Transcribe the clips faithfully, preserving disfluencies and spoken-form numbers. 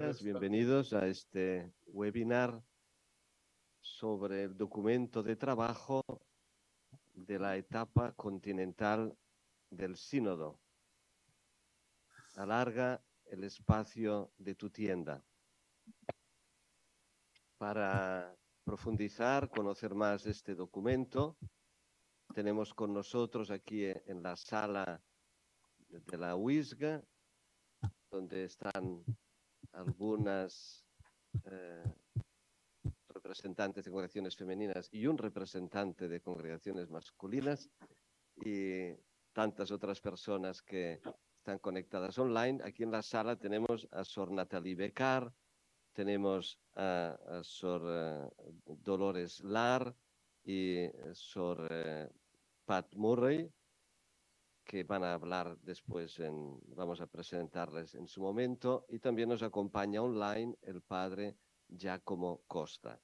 días, bienvenidos a este webinar sobre el documento de trabajo de la etapa continental del Sínodo. Alarga el espacio de tu tienda. Para profundizar, conocer más este documento, tenemos con nosotros aquí en la sala de la U I S G, donde están algunas eh, representantes de congregaciones femeninas y un representante de congregaciones masculinas y tantas otras personas que están conectadas online. Aquí en la sala tenemos a Sor Natalie Becar, tenemos a, a Sor uh, Dolores Lar y Sor uh, Pat Murray, que van a hablar después, en, vamos a presentarles en su momento, y también nos acompaña online el padre Giacomo Costa.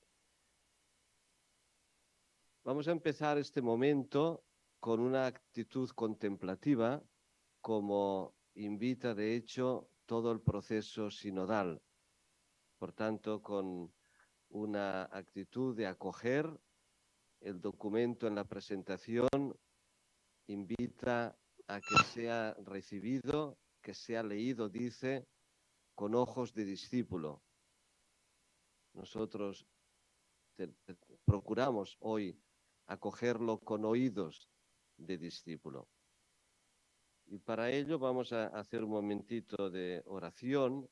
Vamos a empezar este momento con una actitud contemplativa, como invita de hecho todo el proceso sinodal. Por tanto, con una actitud de acoger el documento en la presentación, invita a que sea recibido, que sea leído, dice, con ojos de discípulo. Nosotros te, te, procuramos hoy acogerlo con oídos de discípulo. Y para ello vamos a hacer un momentito de oración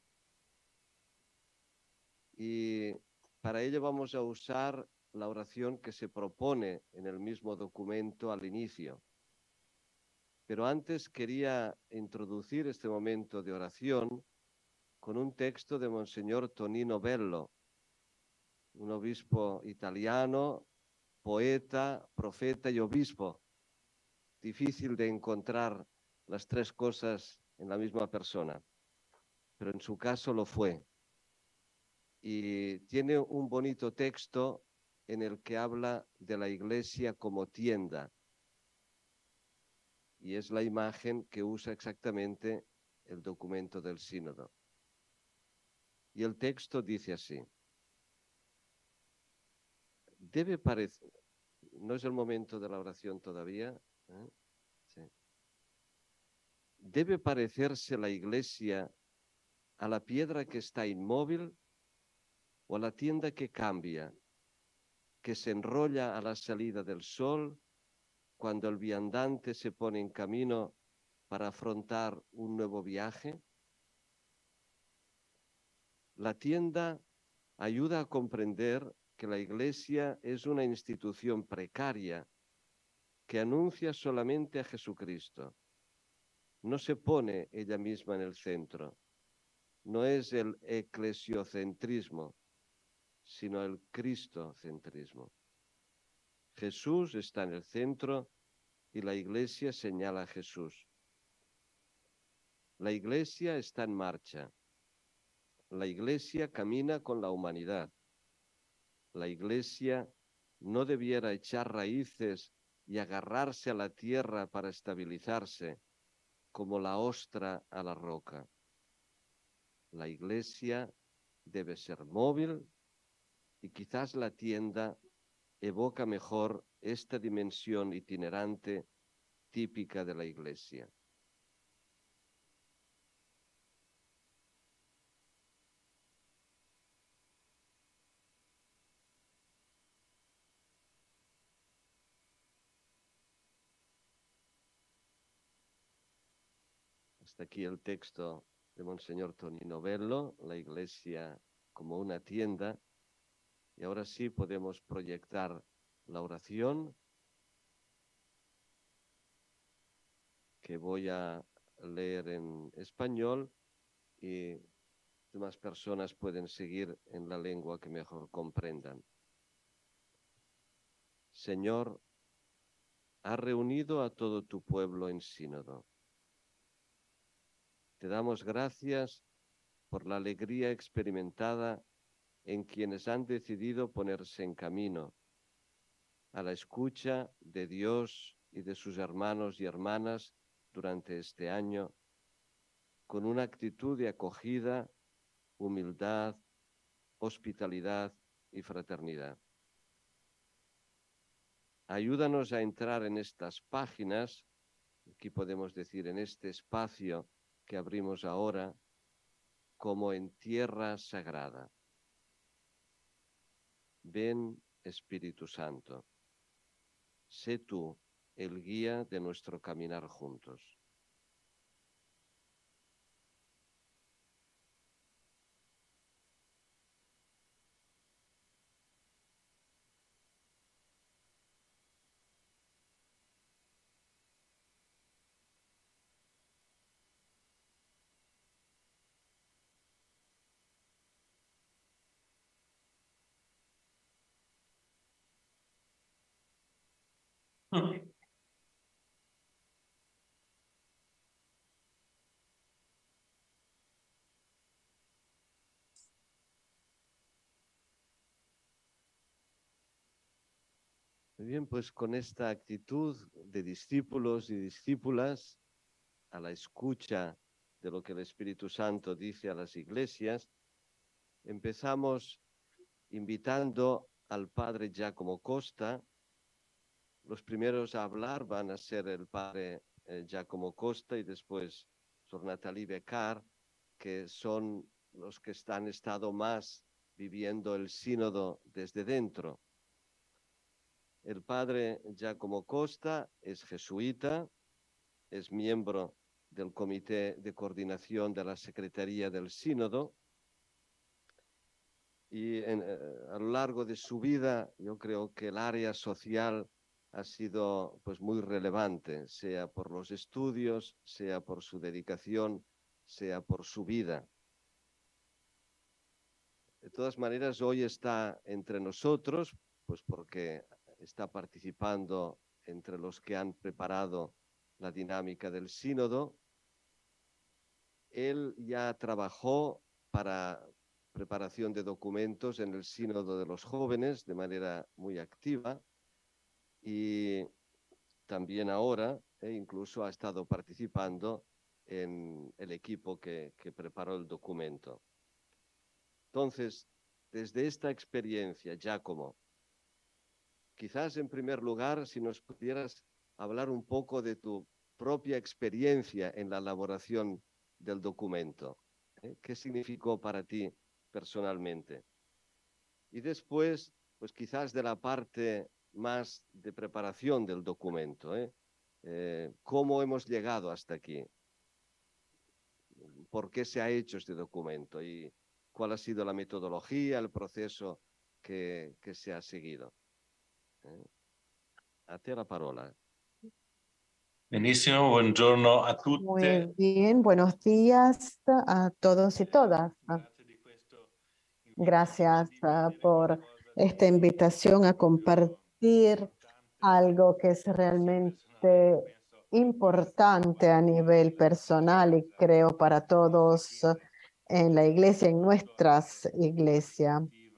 y para ello vamos a usar la oración que se propone en el mismo documento al inicio. Pero antes quería introducir este momento de oración con un texto de Monseñor Tonino Bello, un obispo italiano, poeta, profeta y obispo. Difícil de encontrar las tres cosas en la misma persona, pero en su caso lo fue. Y tiene un bonito texto en el que habla de la iglesia como tienda. Y es la imagen que usa exactamente el documento del sínodo. Y el texto dice así: debe parecer, no es el momento de la oración todavía, ¿eh? Sí. ¿Debe parecerse la iglesia a la piedra que está inmóvil o a la tienda que cambia, que se enrolla a la salida del sol cuando el viandante se pone en camino para afrontar un nuevo viaje? La tienda ayuda a comprender que la iglesia es una institución precaria que anuncia solamente a Jesucristo. No se pone ella misma en el centro. No es el eclesiocentrismo, sino el cristocentrismo. Jesús está en el centro y la iglesia señala a Jesús. La iglesia está en marcha. La iglesia camina con la humanidad. La iglesia no debiera echar raíces y agarrarse a la tierra para estabilizarse, como la ostra a la roca. La iglesia debe ser móvil y quizás la tienda evoca mejor esta dimensión itinerante típica de la iglesia. Hasta aquí el texto de Monseñor Tonino Bello, la iglesia como una tienda. Y ahora sí podemos proyectar la oración que voy a leer en español y demás personas pueden seguir en la lengua que mejor comprendan. Señor, has reunido a todo tu pueblo en sínodo. Te damos gracias por la alegría experimentada en quienes han decidido ponerse en camino, a la escucha de Dios y de sus hermanos y hermanas durante este año, con una actitud de acogida, humildad, hospitalidad y fraternidad. Ayúdanos a entrar en estas páginas, aquí podemos decir en este espacio que abrimos ahora, como en tierra sagrada. Ven, Espíritu Santo, sé tú el guía de nuestro caminar juntos. Muy bien, pues con esta actitud de discípulos y discípulas, a la escucha de lo que el Espíritu Santo dice a las iglesias, empezamos invitando al padre Giacomo Costa. Los primeros a hablar van a ser el padre eh, Giacomo Costa y después Sor Nathalie Becar, que son los que han estado más viviendo el sínodo desde dentro. El padre Giacomo Costa es jesuita, es miembro del Comité de Coordinación de la Secretaría del Sínodo y en, eh, a lo largo de su vida yo creo que el área social ha sido pues muy relevante, sea por los estudios, sea por su dedicación, sea por su vida. De todas maneras, hoy está entre nosotros, pues porque está participando entre los que han preparado la dinámica del sínodo. Él ya trabajó para preparación de documentos en el sínodo de los jóvenes de manera muy activa y también ahora eh, incluso ha estado participando en el equipo que, que preparó el documento. Entonces, desde esta experiencia, Giacomo, quizás en primer lugar, si nos pudieras hablar un poco de tu propia experiencia en la elaboración del documento. ¿eh? ¿Qué significó para ti personalmente? Y después, pues quizás de la parte más de preparación del documento. ¿eh? Eh, ¿Cómo hemos llegado hasta aquí? ¿Por qué se ha hecho este documento? ¿Y cuál ha sido la metodología, el proceso que, que se ha seguido? ¿eh? A te la parola. Benissimo, buongiorno a tutti. Muy bien, buenos días a todos y todas. Gracias uh, por esta invitación a compartir algo que es realmente importante a nivel personal y creo para todos en la iglesia, en nuestras iglesias.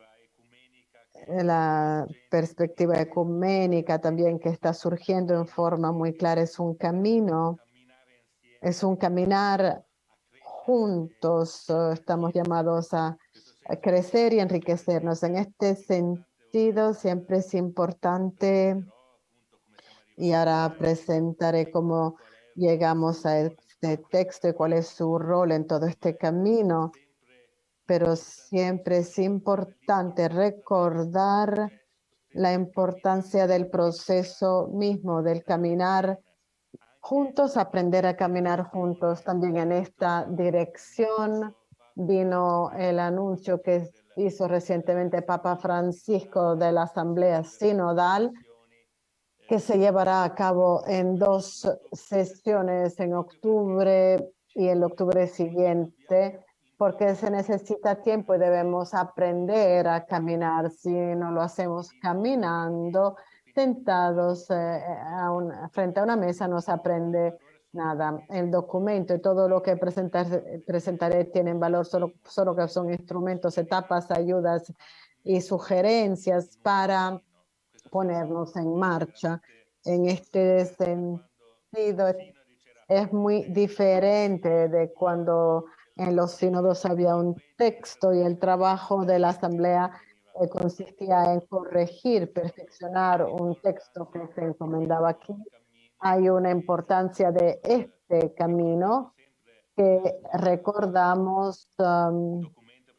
La perspectiva ecuménica también que está surgiendo en forma muy clara es un camino, es un caminar juntos. Estamos llamados a, a crecer y enriquecernos. En este sentido, siempre es importante, y ahora presentaré cómo llegamos a este texto y cuál es su rol en todo este camino, pero siempre es importante recordar la importancia del proceso mismo, del caminar juntos, aprender a caminar juntos. También en esta dirección vino el anuncio que hizo recientemente Papa Francisco de la Asamblea Sinodal, que se llevará a cabo en dos sesiones, en octubre y el octubre siguiente, porque se necesita tiempo y debemos aprender a caminar. Si no lo hacemos caminando, sentados eh, a un, frente a una mesa, no se aprende nada. El documento y todo lo que presentar, presentaré tienen valor, solo, solo que son instrumentos, etapas, ayudas y sugerencias para ponernos en marcha. En este sentido, es muy diferente de cuando En los sínodos había un texto y el trabajo de la asamblea eh, consistía en corregir, perfeccionar un texto que se encomendaba aquí. Hay una importancia de este camino que recordamos. Um,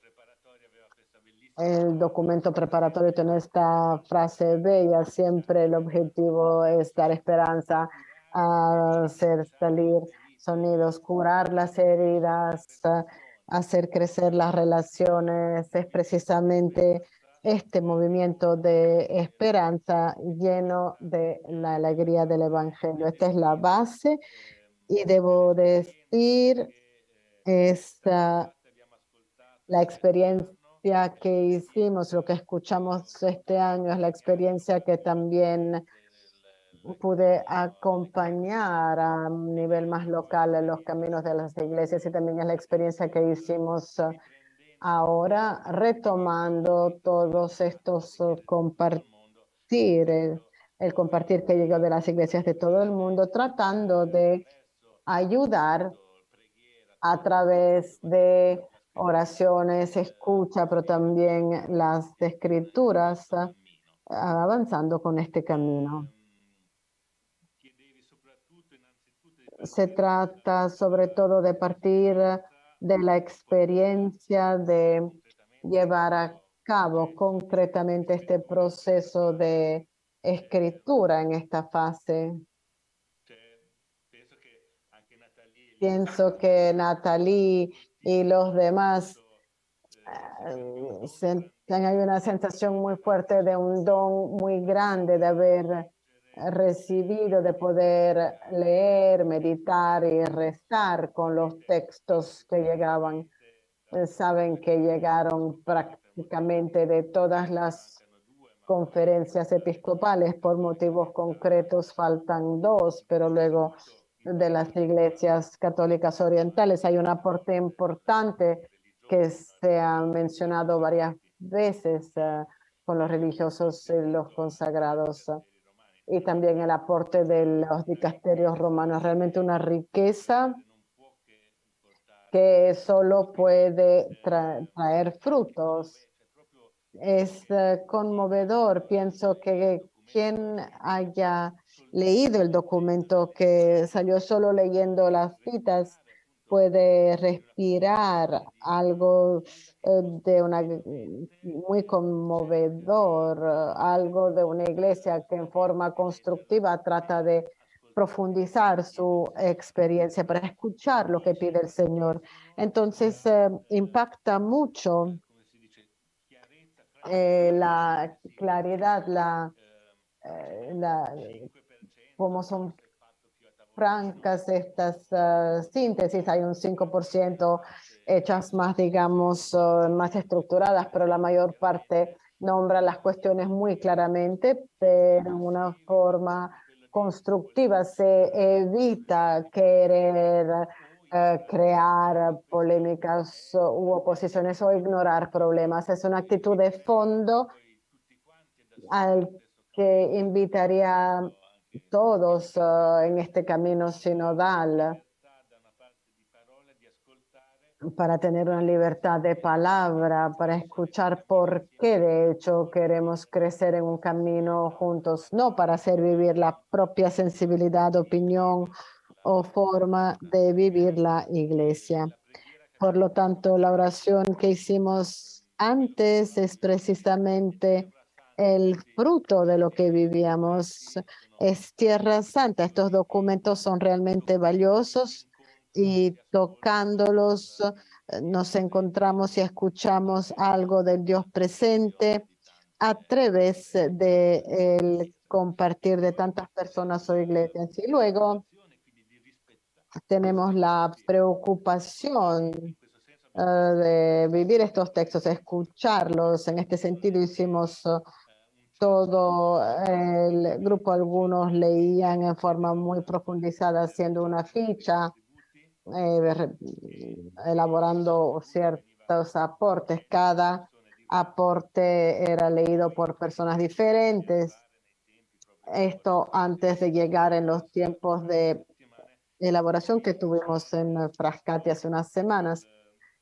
el documento preparatorio tiene esta frase bella: siempre el objetivo es dar esperanza, hacer salir sonidos, curar las heridas, hacer crecer las relaciones. Es precisamente este movimiento de esperanza lleno de la alegría del Evangelio. Esta es la base y debo decir, es uh, la experiencia que hicimos, lo que escuchamos este año, es la experiencia que también pude acompañar a un nivel más local en los caminos de las iglesias, y también es la experiencia que hicimos uh, ahora, retomando todos estos uh, compartir, el, el compartir que llegó de las iglesias de todo el mundo, tratando de ayudar a través de oraciones, escucha, pero también las escrituras, uh, avanzando con este camino. Se trata sobre todo de partir de la experiencia de llevar a cabo concretamente este proceso de escritura en esta fase. Pienso que Natalie y los demás eh, se- hay una sensación muy fuerte de un don muy grande de haber recibido, de poder leer, meditar y rezar con los textos que llegaban. Eh, Saben que llegaron prácticamente de todas las conferencias episcopales. Por motivos concretos faltan dos, pero luego de las iglesias católicas orientales hay un aporte importante que se ha mencionado varias veces uh, con los religiosos y los consagrados, uh, y también el aporte de los dicasterios romanos. Realmente una riqueza que solo puede tra traer frutos. Es uh, conmovedor. Pienso que quien haya leído el documento, que salió solo leyendo las citas, puede respirar algo uh, de una muy conmovedor, uh, algo de una iglesia que en forma constructiva trata de profundizar su experiencia para escuchar lo que pide el Señor. Entonces, uh, impacta mucho eh, la claridad, la, eh, la, cómo son francas estas uh, síntesis. Hay un cinco por ciento hechas más, digamos, uh, más estructuradas, pero la mayor parte nombra las cuestiones muy claramente, pero en una forma constructiva. Se evita querer uh, crear polémicas u oposiciones o ignorar problemas. Es una actitud de fondo al que invitaría a todos uh, en este camino sinodal, para tener una libertad de palabra, para escuchar por qué de hecho queremos crecer en un camino juntos, no para hacer vivir la propia sensibilidad, opinión o forma de vivir la iglesia. Por lo tanto, la oración que hicimos antes es precisamente el fruto de lo que vivíamos. Es Tierra Santa. Estos documentos son realmente valiosos, y tocándolos eh, nos encontramos y escuchamos algo del Dios presente a través del compartir de tantas personas o iglesias. Y luego tenemos la preocupación uh, de vivir estos textos, escucharlos. En este sentido hicimos uh, todo el grupo. Algunos leían en forma muy profundizada, haciendo una ficha, eh, elaborando ciertos aportes. Cada aporte era leído por personas diferentes. Esto antes de llegar en los tiempos de elaboración que tuvimos en Frascati hace unas semanas.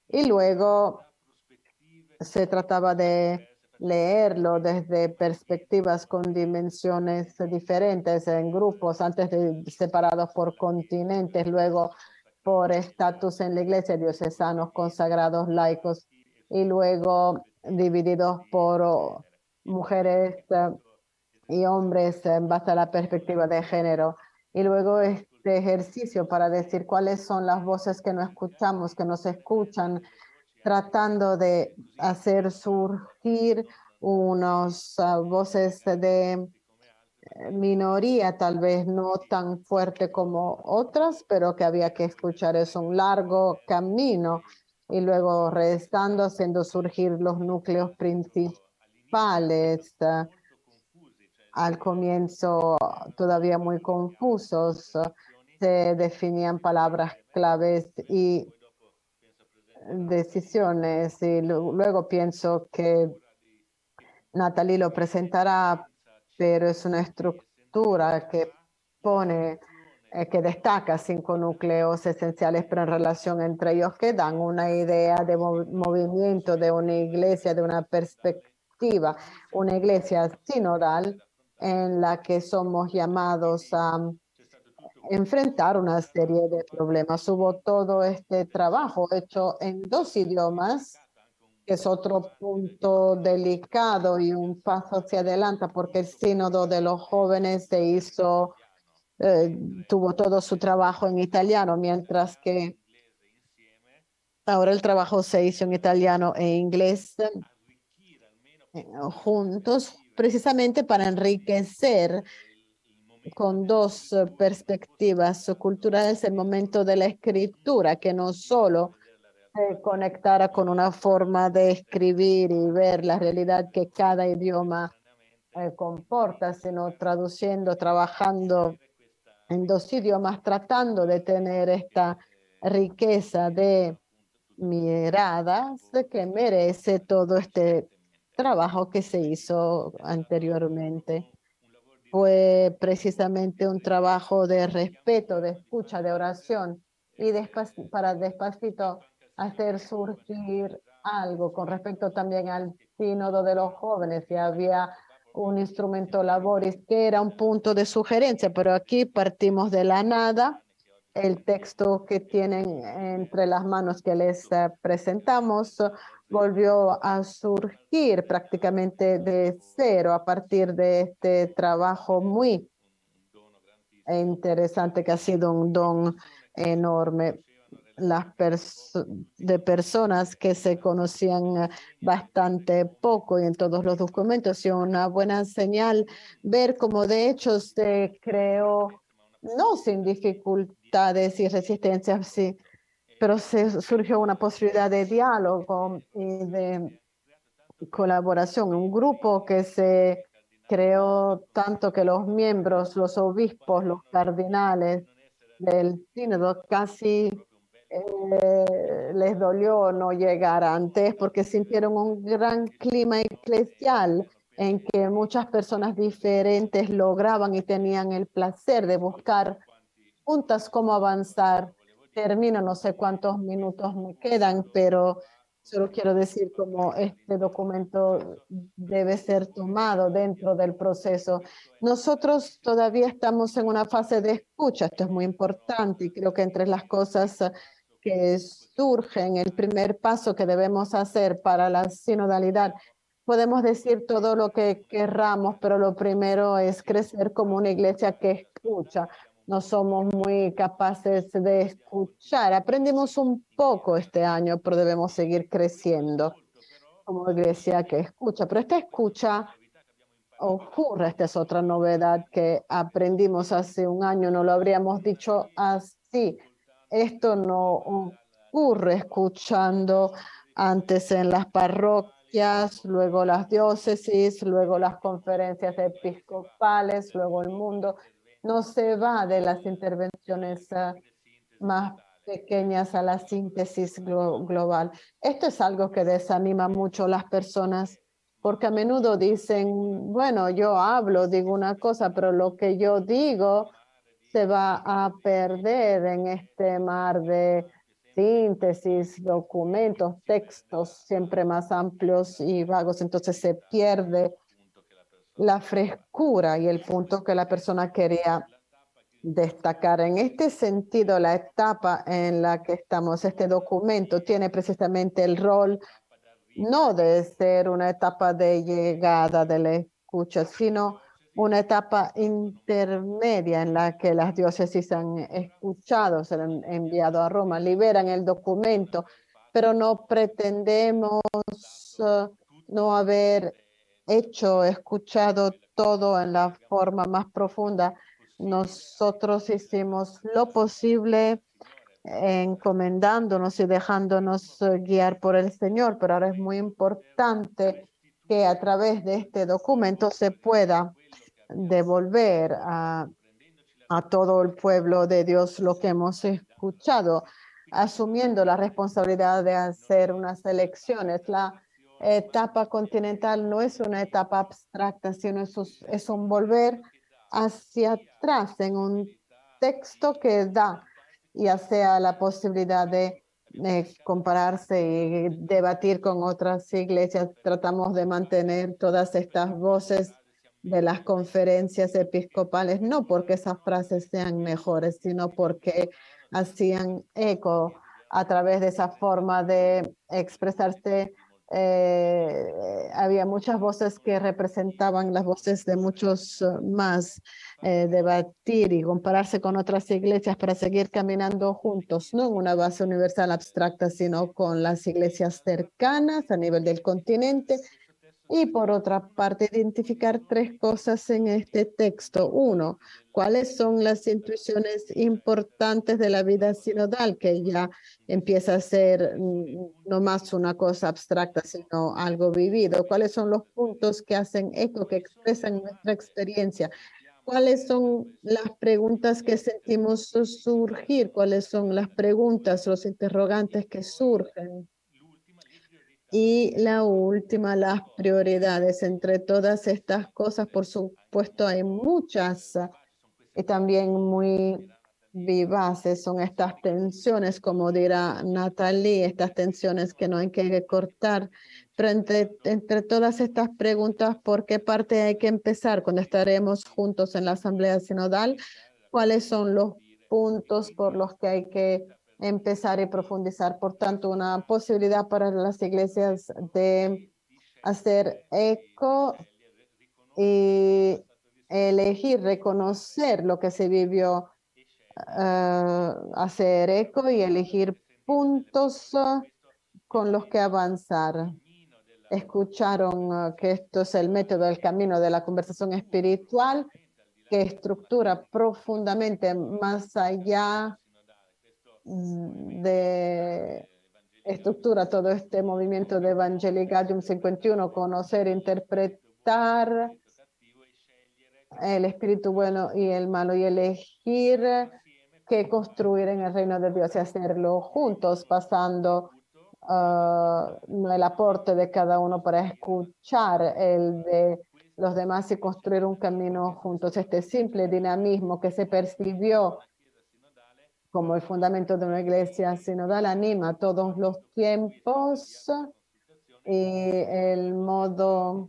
y luego se trataba de leerlo desde perspectivas con dimensiones diferentes en grupos, antes de separados por continentes, luego por estatus en la iglesia, diocesanos, consagrados, laicos, y luego divididos por oh, mujeres eh, y hombres en base a la perspectiva de género. Y luego este ejercicio para decir cuáles son las voces que no escuchamos, que no se escuchan, tratando de hacer surgir unas uh, voces de minoría, tal vez no tan fuerte como otras, pero que había que escuchar. Es un largo camino y luego restando, haciendo surgir los núcleos principales. Uh, al comienzo todavía muy confusos, uh, se definían palabras claves y decisiones y luego pienso que Natalie lo presentará, pero es una estructura que pone, eh, que destaca cinco núcleos esenciales, pero en relación entre ellos que dan una idea de mov movimiento de una iglesia, de una perspectiva, una iglesia sinodal en la que somos llamados a enfrentar una serie de problemas. Hubo todo este trabajo hecho en dos idiomas, que es otro punto delicado y un paso hacia adelante, porque el sínodo de los jóvenes se hizo, eh, tuvo todo su trabajo en italiano, mientras que ahora el trabajo se hizo en italiano e inglés eh, juntos, precisamente para enriquecer con dos eh, perspectivas culturales el momento de la escritura, que no solo se conectara con una forma de escribir y ver la realidad que cada idioma eh, comporta, sino traduciendo, trabajando en dos idiomas, tratando de tener esta riqueza de miradas que merece todo este trabajo que se hizo anteriormente. Fue precisamente un trabajo de respeto, de escucha, de oración y despac para despacito hacer surgir algo con respecto también al sínodo de los jóvenes. Y había un instrumento laboris que era un punto de sugerencia, pero aquí partimos de la nada. El texto que tienen entre las manos que les uh, presentamos uh, volvió a surgir prácticamente de cero a partir de este trabajo muy interesante que ha sido un don enorme. Las perso de personas que se conocían bastante poco y en todos los documentos, y una buena señal ver cómo de hecho se creó, no sin dificultades y resistencias, sí, pero se surgió una posibilidad de diálogo y de colaboración, un grupo que se creó tanto que los miembros, los obispos, los cardinales del sínodo casi eh, les dolió no llegar antes porque sintieron un gran clima eclesial en que muchas personas diferentes lograban y tenían el placer de buscar juntas cómo avanzar. Termino, no sé cuántos minutos me quedan, pero solo quiero decir cómo este documento debe ser tomado dentro del proceso. Nosotros todavía estamos en una fase de escucha, esto es muy importante y creo que entre las cosas que surgen, el primer paso que debemos hacer para la sinodalidad, podemos decir todo lo que querramos, pero lo primero es crecer como una iglesia que escucha. No somos muy capaces de escuchar. Aprendimos un poco este año, pero debemos seguir creciendo como iglesia que escucha. Pero esta escucha ocurre, esta es otra novedad que aprendimos hace un año, no lo habríamos dicho así. Esto no ocurre escuchando antes en las parroquias, luego las diócesis, luego las conferencias episcopales, luego el mundo. No se va de las intervenciones uh, más pequeñas a la síntesis glo global. Esto es algo que desanima mucho a las personas porque a menudo dicen, bueno, yo hablo, digo una cosa, pero lo que yo digo se va a perder en este mar de síntesis, documentos, textos siempre más amplios y vagos, entonces se pierde la frescura y el punto que la persona quería destacar. En este sentido, la etapa en la que estamos, este documento tiene precisamente el rol no de ser una etapa de llegada de la escucha, sino una etapa intermedia en la que las diócesis han escuchado, se han enviado a Roma, liberan el documento, pero no pretendemos uh, no haber hecho, escuchado todo en la forma más profunda. Nosotros hicimos lo posible encomendándonos y dejándonos eh, guiar por el Señor, pero ahora es muy importante que a través de este documento se pueda devolver a, a todo el pueblo de Dios lo que hemos escuchado, asumiendo la responsabilidad de hacer unas elecciones. La etapa continental no es una etapa abstracta, sino es, es un volver hacia atrás en un texto que da ya sea la posibilidad de eh, compararse y debatir con otras iglesias. Tratamos de mantener todas estas voces de las conferencias episcopales, no porque esas frases sean mejores, sino porque hacían eco a través de esa forma de expresarse. Eh, había muchas voces que representaban las voces de muchos uh, más. Eh, debatir y compararse con otras iglesias para seguir caminando juntos, no en una base universal abstracta, sino con las iglesias cercanas a nivel del continente. Y por otra parte, identificar tres cosas en este texto. Uno, cuáles son las intuiciones importantes de la vida sinodal, que ya empieza a ser no más una cosa abstracta, sino algo vivido. ¿Cuáles son los puntos que hacen eco, que expresan nuestra experiencia? ¿Cuáles son las preguntas que sentimos surgir? ¿Cuáles son las preguntas, los interrogantes que surgen? Y la última, las prioridades. Entre todas estas cosas, por supuesto, hay muchas y también muy vivaces. Son estas tensiones, como dirá Natalie, estas tensiones que no hay que cortar. Pero entre, entre todas estas preguntas, ¿por qué parte hay que empezar cuando estaremos juntos en la Asamblea Sinodal? ¿Cuáles son los puntos por los que hay que empezar y profundizar? Por tanto, una posibilidad para las iglesias de hacer eco y elegir, reconocer lo que se vivió, uh, hacer eco y elegir puntos uh, con los que avanzar. Escucharon uh, que esto es el método, el camino de la conversación espiritual que estructura profundamente más allá de estructura todo este movimiento de Evangelii Gaudium cincuenta y uno, conocer, interpretar el espíritu bueno y el malo y elegir qué construir en el reino de Dios y hacerlo juntos, pasando uh, el aporte de cada uno para escuchar el de los demás y construir un camino juntos. Este simple dinamismo que se percibió como el fundamento de una iglesia sinodal anima todos los tiempos y el modo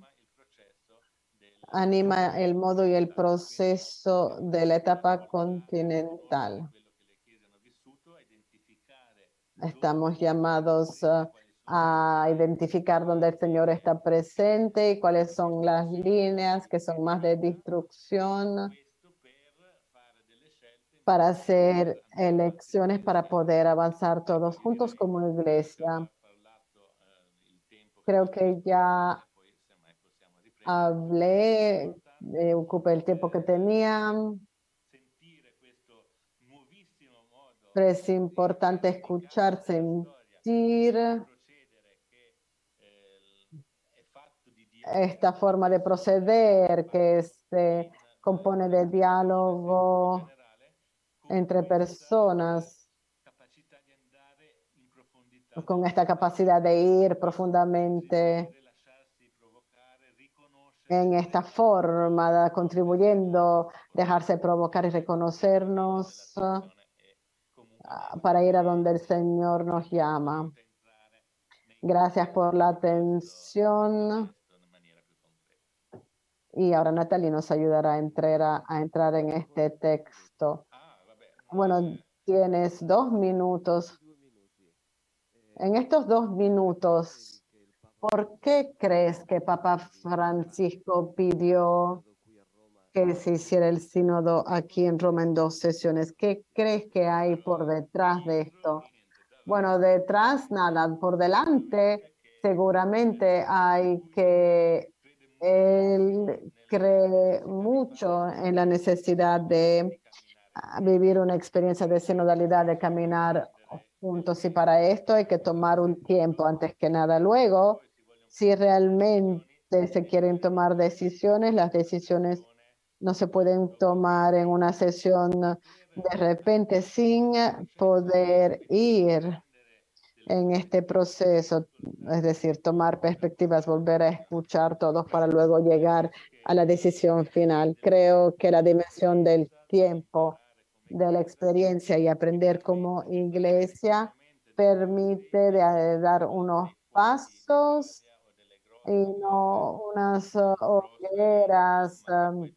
anima el modo y el proceso de la etapa continental. Estamos llamados uh, a identificar dónde el Señor está presente y cuáles son las líneas que son más de destrucción para hacer elecciones para poder avanzar todos juntos como iglesia. Creo que ya hablé, eh, ocupé el tiempo que tenía. Pero es importante escuchar, sentir esta forma de proceder que se compone de diálogo entre personas con esta capacidad de ir profundamente en esta forma, contribuyendo, dejarse provocar y reconocernos para ir a donde el Señor nos llama. Gracias por la atención. Y ahora Natalie nos ayudará a entrar, a, a entrar en este texto. Bueno, tienes dos minutos. En estos dos minutos, ¿por qué crees que Papa Francisco pidió que se hiciera el sínodo aquí en Roma en dos sesiones? ¿Qué crees que hay por detrás de esto? Bueno, detrás nada, por delante seguramente hay que él cree mucho en la necesidad de vivir una experiencia de sinodalidad, de caminar juntos, y para esto hay que tomar un tiempo antes que nada. Luego, si realmente se quieren tomar decisiones, las decisiones no se pueden tomar en una sesión de repente sin poder ir en este proceso, es decir, tomar perspectivas, volver a escuchar todos para luego llegar a la decisión final. Creo que la dimensión del tiempo, de la experiencia y aprender como iglesia permite de dar unos pasos y no unas uh, hogueras, um,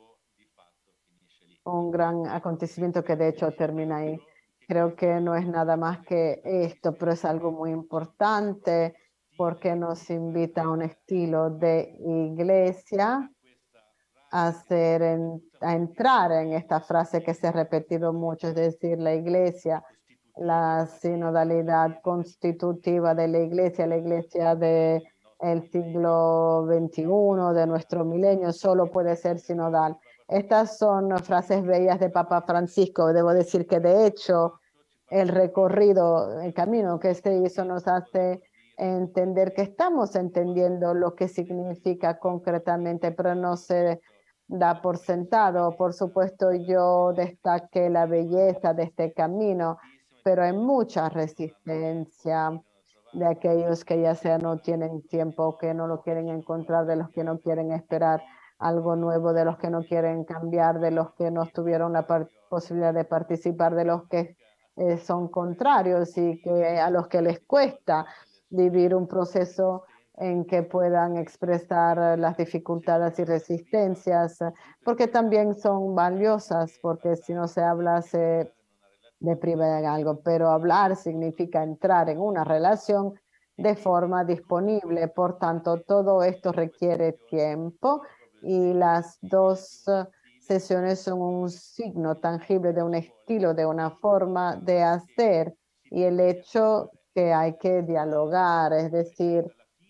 un gran acontecimiento que de hecho termina ahí. Creo que no es nada más que esto, pero es algo muy importante porque nos invita a un estilo de iglesia a, hacer en, a entrar en esta frase que se ha repetido mucho, es decir, la iglesia, la sinodalidad constitutiva de la iglesia, la iglesia de el siglo veintiuno, de nuestro milenio, solo puede ser sinodal. Estas son frases bellas de Papa Francisco. Debo decir que de hecho el recorrido, el camino que se hizo nos hace entender que estamos entendiendo lo que significa concretamente, pero no se da por sentado. Por supuesto, yo destaqué la belleza de este camino, pero hay mucha resistencia de aquellos que ya sea no tienen tiempo, que no lo quieren encontrar, de los que no quieren esperar algo nuevo, de los que no quieren cambiar, de los que no tuvieron la posibilidad de participar, de los que eh, son contrarios y que a los que les cuesta vivir un proceso en que puedan expresar las dificultades y resistencias, porque también son valiosas, porque si no se habla se deprive de algo, pero hablar significa entrar en una relación de forma disponible. Por tanto, todo esto requiere tiempo y las dos sesiones son un signo tangible de un estilo, de una forma de hacer, y el hecho que hay que dialogar, es decir,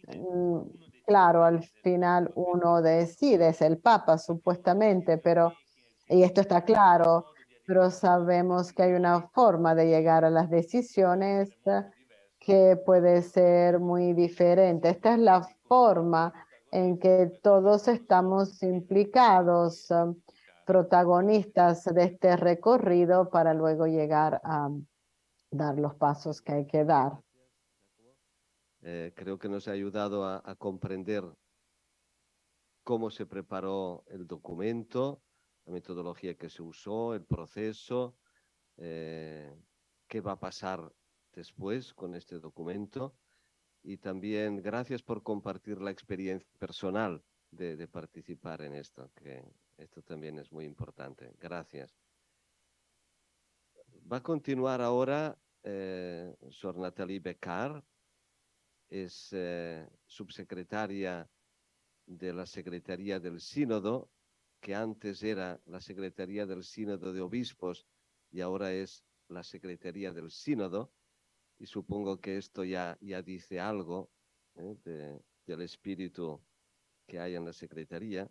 claro, al final uno decide, es el Papa supuestamente, pero, y esto está claro, pero sabemos que hay una forma de llegar a las decisiones que puede ser muy diferente. Esta es la forma en que todos estamos implicados, um, protagonistas de este recorrido para luego llegar a dar los pasos que hay que dar. Eh, creo que nos ha ayudado a, a comprender cómo se preparó el documento, la metodología que se usó, el proceso, eh, qué va a pasar después con este documento. Y también gracias por compartir la experiencia personal de, de participar en esto, que esto también es muy importante. Gracias. Va a continuar ahora eh, Sor Nathalie Beccar, es eh, subsecretaria de la Secretaría del Sínodo, que antes era la Secretaría del Sínodo de Obispos y ahora es la Secretaría del Sínodo, y supongo que esto ya, ya dice algo ¿eh? de, del espíritu que hay en la Secretaría.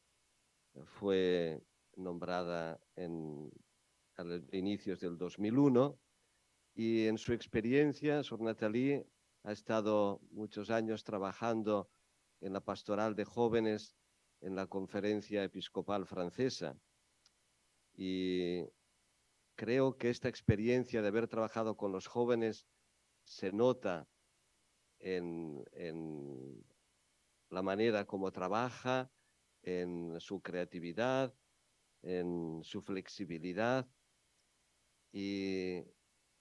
Fue nombrada en, a los inicios del dos mil uno y en su experiencia, Sor Nathalie ha estado muchos años trabajando en la pastoral de jóvenes en la Conferencia Episcopal Francesa. Y creo que esta experiencia de haber trabajado con los jóvenes se nota en, en la manera como trabaja, en su creatividad, en su flexibilidad. Y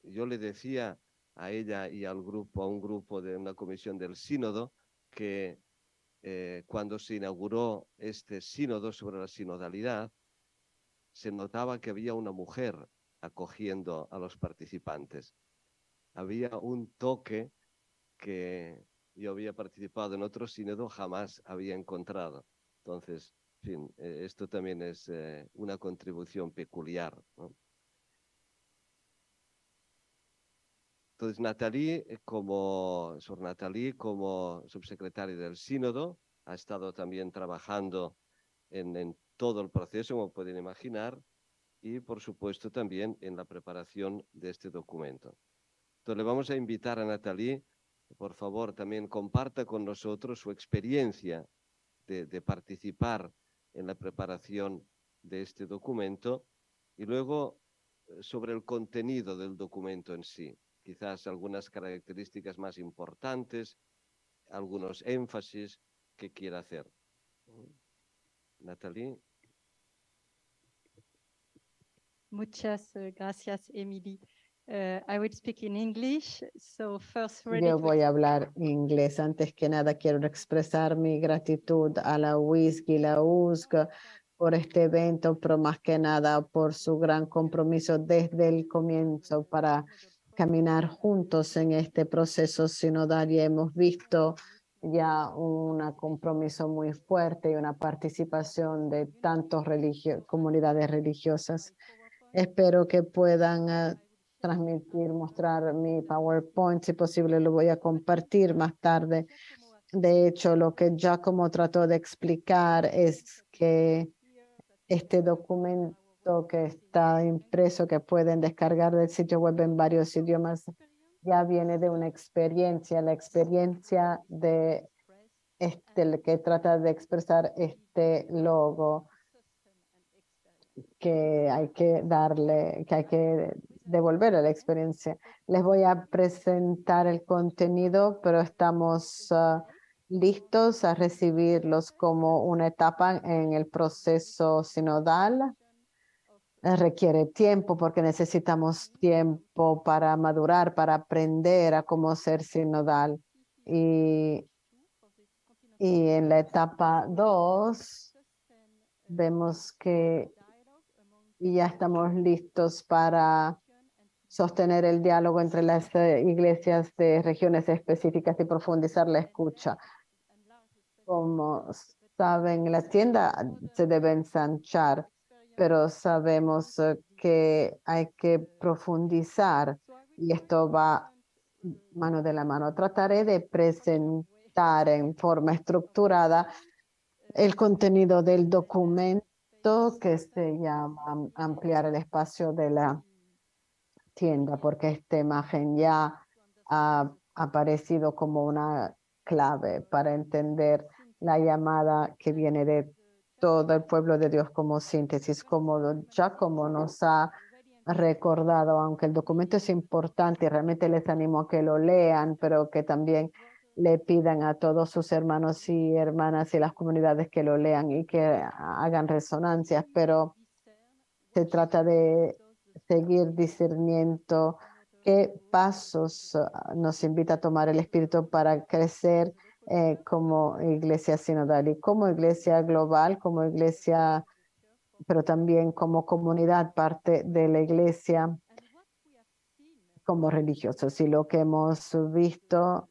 yo le decía a ella y al grupo, a un grupo de una comisión del sínodo, que eh, cuando se inauguró este sínodo sobre la sinodalidad, se notaba que había una mujer acogiendo a los participantes. Había un toque que yo había participado en otro sínodo, jamás había encontrado. Entonces, en fin, eh, esto también es eh, una contribución peculiar, ¿no? Entonces, Nathalie, eh, como, Sor Nathalie, como subsecretaria del sínodo, ha estado también trabajando en, en todo el proceso, como pueden imaginar, y por supuesto también en la preparación de este documento. Entonces, le vamos a invitar a Nathalie, por favor, también comparta con nosotros su experiencia de, de participar en la preparación de este documento y luego eh, sobre el contenido del documento en sí, quizás algunas características más importantes, algunos énfasis que quiera hacer. Nathalie. Muchas gracias, Emily. Uh, I will speak in English. So first, ready Yo to voy a hablar inglés. Antes que nada, quiero expresar mi gratitud a la U I S C y la U S C por este evento, pero más que nada por su gran compromiso desde el comienzo para caminar juntos en este proceso sinodal. Y hemos visto ya un compromiso muy fuerte y una participación de tantas religio- comunidades religiosas. Espero que puedan uh, transmitir, mostrar mi PowerPoint, si posible lo voy a compartir más tarde. De hecho, lo que Giacomo trató de explicar es que este documento que está impreso, que pueden descargar del sitio web en varios idiomas, ya viene de una experiencia, la experiencia de este, que trata de expresar este logo, que hay que darle, que hay que devolver a la experiencia. Les voy a presentar el contenido, pero estamos uh, listos a recibirlos como una etapa en el proceso sinodal. Eh, Requiere tiempo porque necesitamos tiempo para madurar, para aprender a cómo ser sinodal. Y, y en la etapa dos vemos que ya estamos listos para sostener el diálogo entre las eh, iglesias de regiones específicas y profundizar la escucha. Como saben, la tienda se debe ensanchar, pero sabemos eh, que hay que profundizar y esto va mano de la mano. Trataré de presentar en forma estructurada el contenido del documento que se llama Ampliar el espacio de la tienda, porque esta imagen ya ha aparecido como una clave para entender la llamada que viene de todo el pueblo de Dios como síntesis, como Giacomo nos ha recordado, aunque el documento es importante y realmente les animo a que lo lean, pero que también le pidan a todos sus hermanos y hermanas y las comunidades que lo lean y que hagan resonancias, pero se trata de seguir discerniendo qué pasos uh, nos invita a tomar el Espíritu para crecer eh, como iglesia sinodal y como iglesia global, como iglesia, pero también como comunidad, parte de la iglesia, como religiosos. Y lo que hemos visto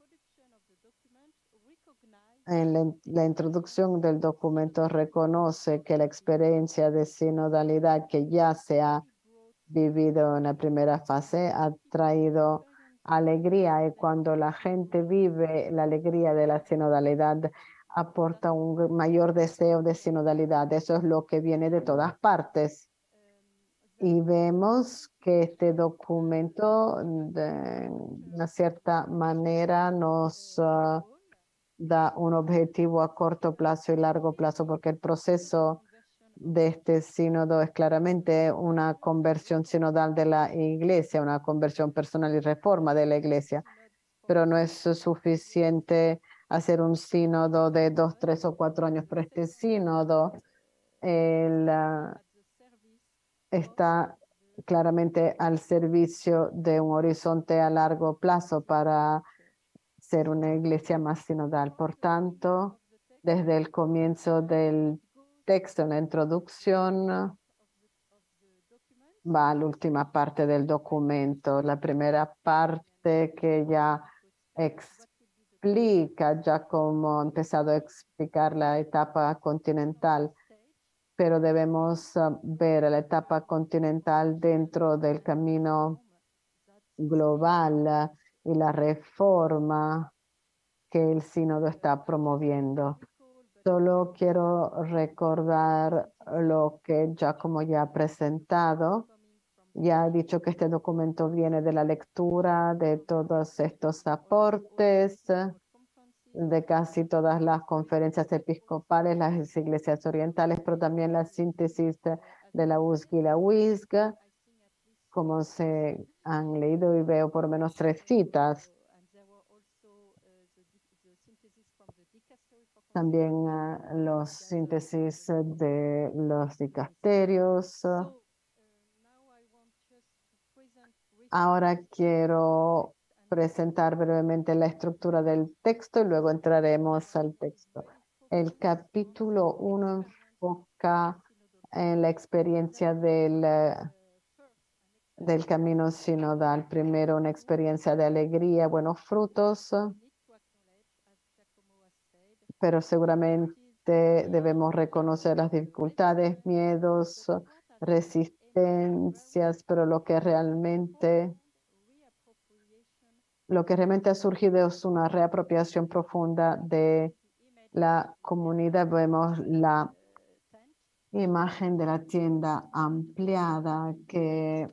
en la, la introducción del documento reconoce que la experiencia de sinodalidad que ya se ha vivido en la primera fase ha traído alegría, y cuando la gente vive la alegría de la sinodalidad aporta un mayor deseo de sinodalidad. Eso es lo que viene de todas partes. Y vemos que este documento de una cierta manera nos uh, da un objetivo a corto plazo y largo plazo, porque el proceso de este sínodo es claramente una conversión sinodal de la iglesia, una conversión personal y reforma de la iglesia, pero no es suficiente hacer un sínodo de dos, tres o cuatro años, pero este sínodo el, uh, está claramente al servicio de un horizonte a largo plazo para ser una iglesia más sinodal. Por tanto, desde el comienzo del texto, en la introducción, va a la última parte del documento. La primera parte que ya explica, ya como ha empezado a explicar la etapa continental, pero debemos uh, ver la etapa continental dentro del camino global uh, y la reforma que el sínodo está promoviendo. Solo quiero recordar lo que Giacomo ya ha presentado. Ya ha dicho que este documento viene de la lectura de todos estos aportes, de casi todas las conferencias episcopales, las iglesias orientales, pero también la síntesis de la U S G y la W I S G, como se han leído, y veo por lo menos tres citas. También uh, los síntesis de los dicasterios. Ahora quiero presentar brevemente la estructura del texto y luego entraremos al texto. El capítulo uno enfoca en la experiencia del, del camino sinodal. Primero, una experiencia de alegría, buenos frutos, pero seguramente debemos reconocer las dificultades, miedos, resistencias, pero lo que realmente Lo que realmente ha surgido es una reapropiación profunda de la comunidad. Vemos la imagen de la tienda ampliada que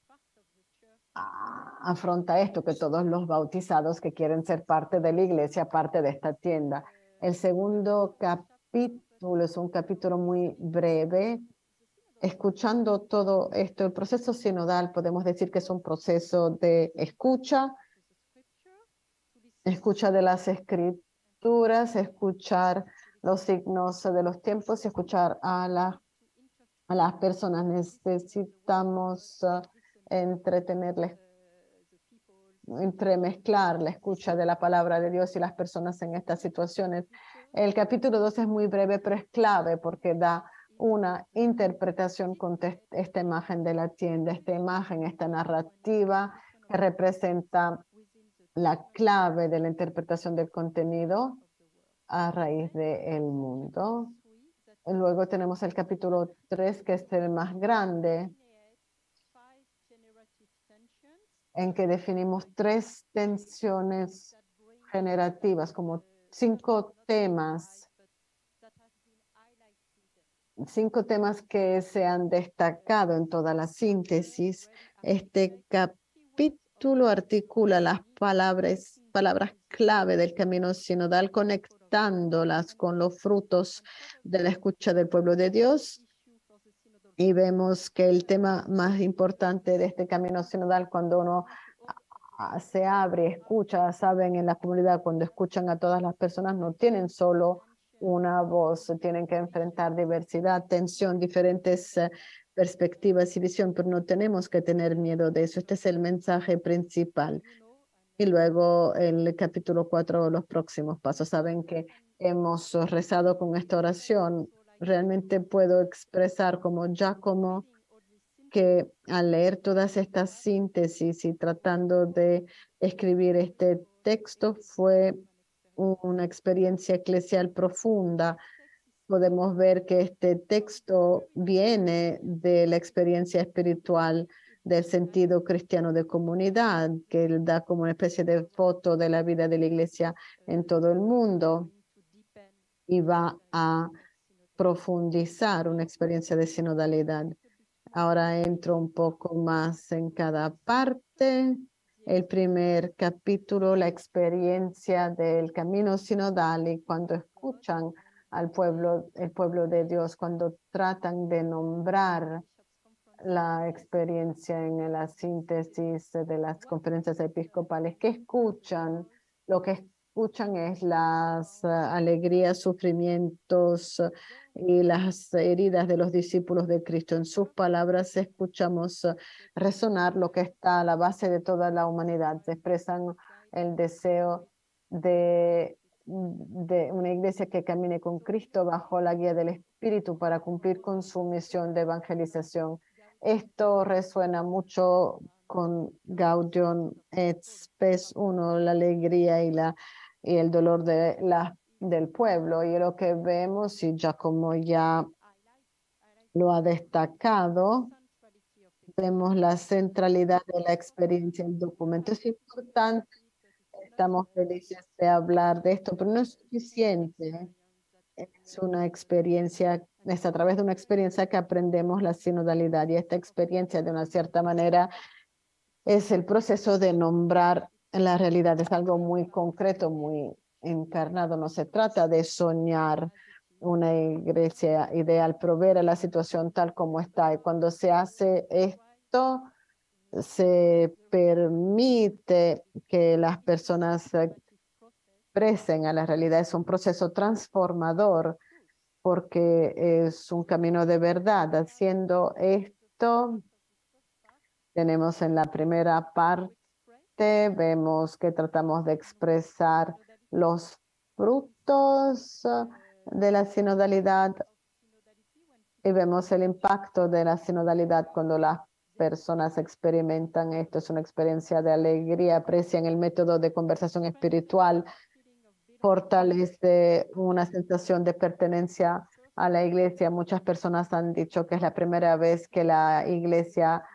afronta esto, que todos los bautizados que quieren ser parte de la iglesia, parte de esta tienda. El segundo capítulo es un capítulo muy breve. Escuchando todo esto, el proceso sinodal, podemos decir que es un proceso de escucha, escucha de las escrituras, escuchar los signos de los tiempos y escuchar a, la, a las personas. Necesitamos uh, entretenerles, entremezclar la escucha de la palabra de Dios y las personas en estas situaciones. El capítulo dos es muy breve, pero es clave porque da una interpretación con esta imagen de la tienda, esta imagen, esta narrativa que representa la clave de la interpretación del contenido a raíz del mundo. Luego tenemos el capítulo tres, que es el más grande, en que definimos tres tensiones generativas, como cinco temas, cinco temas que se han destacado en toda la síntesis. Este capítulo articula las palabras, palabras clave del camino sinodal, conectándolas con los frutos de la escucha del pueblo de Dios. Y vemos que el tema más importante de este camino sinodal, cuando uno se abre, escucha, saben, en la comunidad, cuando escuchan a todas las personas, no tienen solo una voz, tienen que enfrentar diversidad, tensión, diferentes uh, perspectivas y visión, pero no tenemos que tener miedo de eso. Este es el mensaje principal. Y luego el capítulo cuatro, los próximos pasos. Saben que hemos rezado con esta oración. Realmente puedo expresar como Giacomo que al leer todas estas síntesis y tratando de escribir este texto fue una experiencia eclesial profunda. Podemos ver que este texto viene de la experiencia espiritual del sentido cristiano de comunidad, que él da como una especie de foto de la vida de la iglesia en todo el mundo y va a profundizar una experiencia de sinodalidad. Ahora entro un poco más en cada parte. El primer capítulo, la experiencia del camino sinodal, y cuando escuchan al pueblo, el pueblo de Dios, cuando tratan de nombrar la experiencia en la síntesis de las conferencias episcopales, ¿qué escuchan? Lo que escuchan es las uh, alegrías, sufrimientos, y las heridas de los discípulos de Cristo. En sus palabras escuchamos uh, resonar lo que está a la base de toda la humanidad. Expresan el deseo de, de una iglesia que camine con Cristo bajo la guía del Espíritu para cumplir con su misión de evangelización. Esto resuena mucho con Gaudium et Spes uno, la alegría y, la, y el dolor de la, del pueblo. Y lo que vemos, y ya como ya lo ha destacado, vemos la centralidad de la experiencia del documento. Es importante, estamos felices de hablar de esto, pero no es suficiente. Es una experiencia, es a través de una experiencia que aprendemos la sinodalidad, y esta experiencia de una cierta manera es el proceso de nombrar la realidad. Es algo muy concreto, muy encarnado. No se trata de soñar una iglesia ideal, pero ver a la situación tal como está. Y cuando se hace esto, se permite que las personas expresen a la realidad. Es un proceso transformador porque es un camino de verdad. Haciendo esto, tenemos en la primera parte, vemos que tratamos de expresar los frutos de la sinodalidad y vemos el impacto de la sinodalidad cuando las personas experimentan esto. Es una experiencia de alegría, aprecian el método de conversación espiritual, fortalece una sensación de pertenencia a la iglesia. Muchas personas han dicho que es la primera vez que la iglesia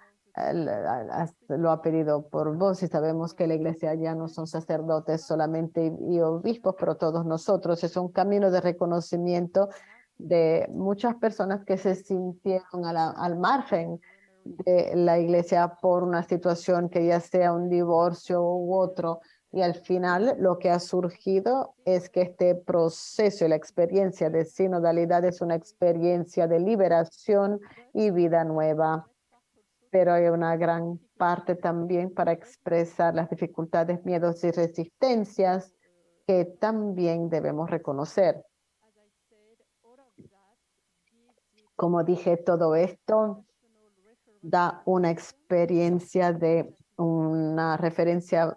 lo ha pedido por vos, y sabemos que la iglesia ya no son sacerdotes solamente y obispos, pero todos nosotros. Es un camino de reconocimiento de muchas personas que se sintieron a la, al margen de la iglesia por una situación que ya sea un divorcio u otro. Y al final lo que ha surgido es que este proceso y la experiencia de sinodalidad es una experiencia de liberación y vida nueva. Pero hay una gran parte también para expresar las dificultades, miedos y resistencias que también debemos reconocer. Como dije, todo esto da una experiencia de una referencia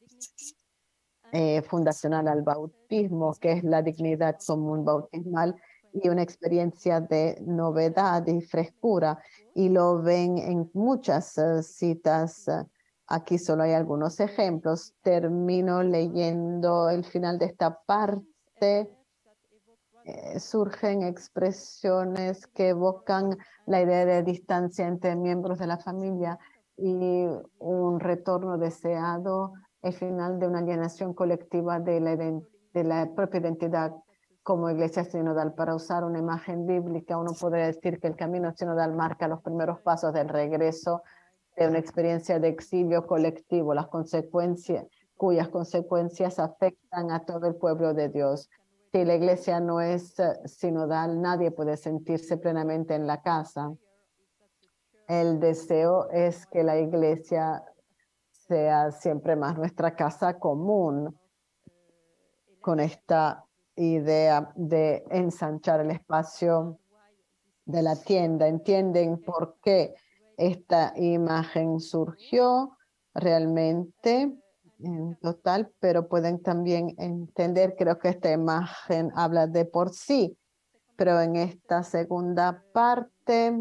eh, fundacional al bautismo, que es la dignidad común bautismal, y una experiencia de novedad y frescura, y lo ven en muchas uh, citas. Aquí solo hay algunos ejemplos. Termino leyendo el final de esta parte. Eh, surgen expresiones que evocan la idea de distancia entre miembros de la familia y un retorno deseado, el final de una alienación colectiva de la, de la propia identidad como iglesia sinodal. Para usar una imagen bíblica, uno podría decir que el camino sinodal marca los primeros pasos del regreso de una experiencia de exilio colectivo, las consecuencias, cuyas consecuencias afectan a todo el pueblo de Dios. Si la iglesia no es sinodal, nadie puede sentirse plenamente en la casa. El deseo es que la iglesia sea siempre más nuestra casa común, con esta idea de ensanchar el espacio de la tienda. ¿Entienden por qué esta imagen surgió realmente en total? Pero pueden también entender, creo que esta imagen habla de por sí, pero en esta segunda parte,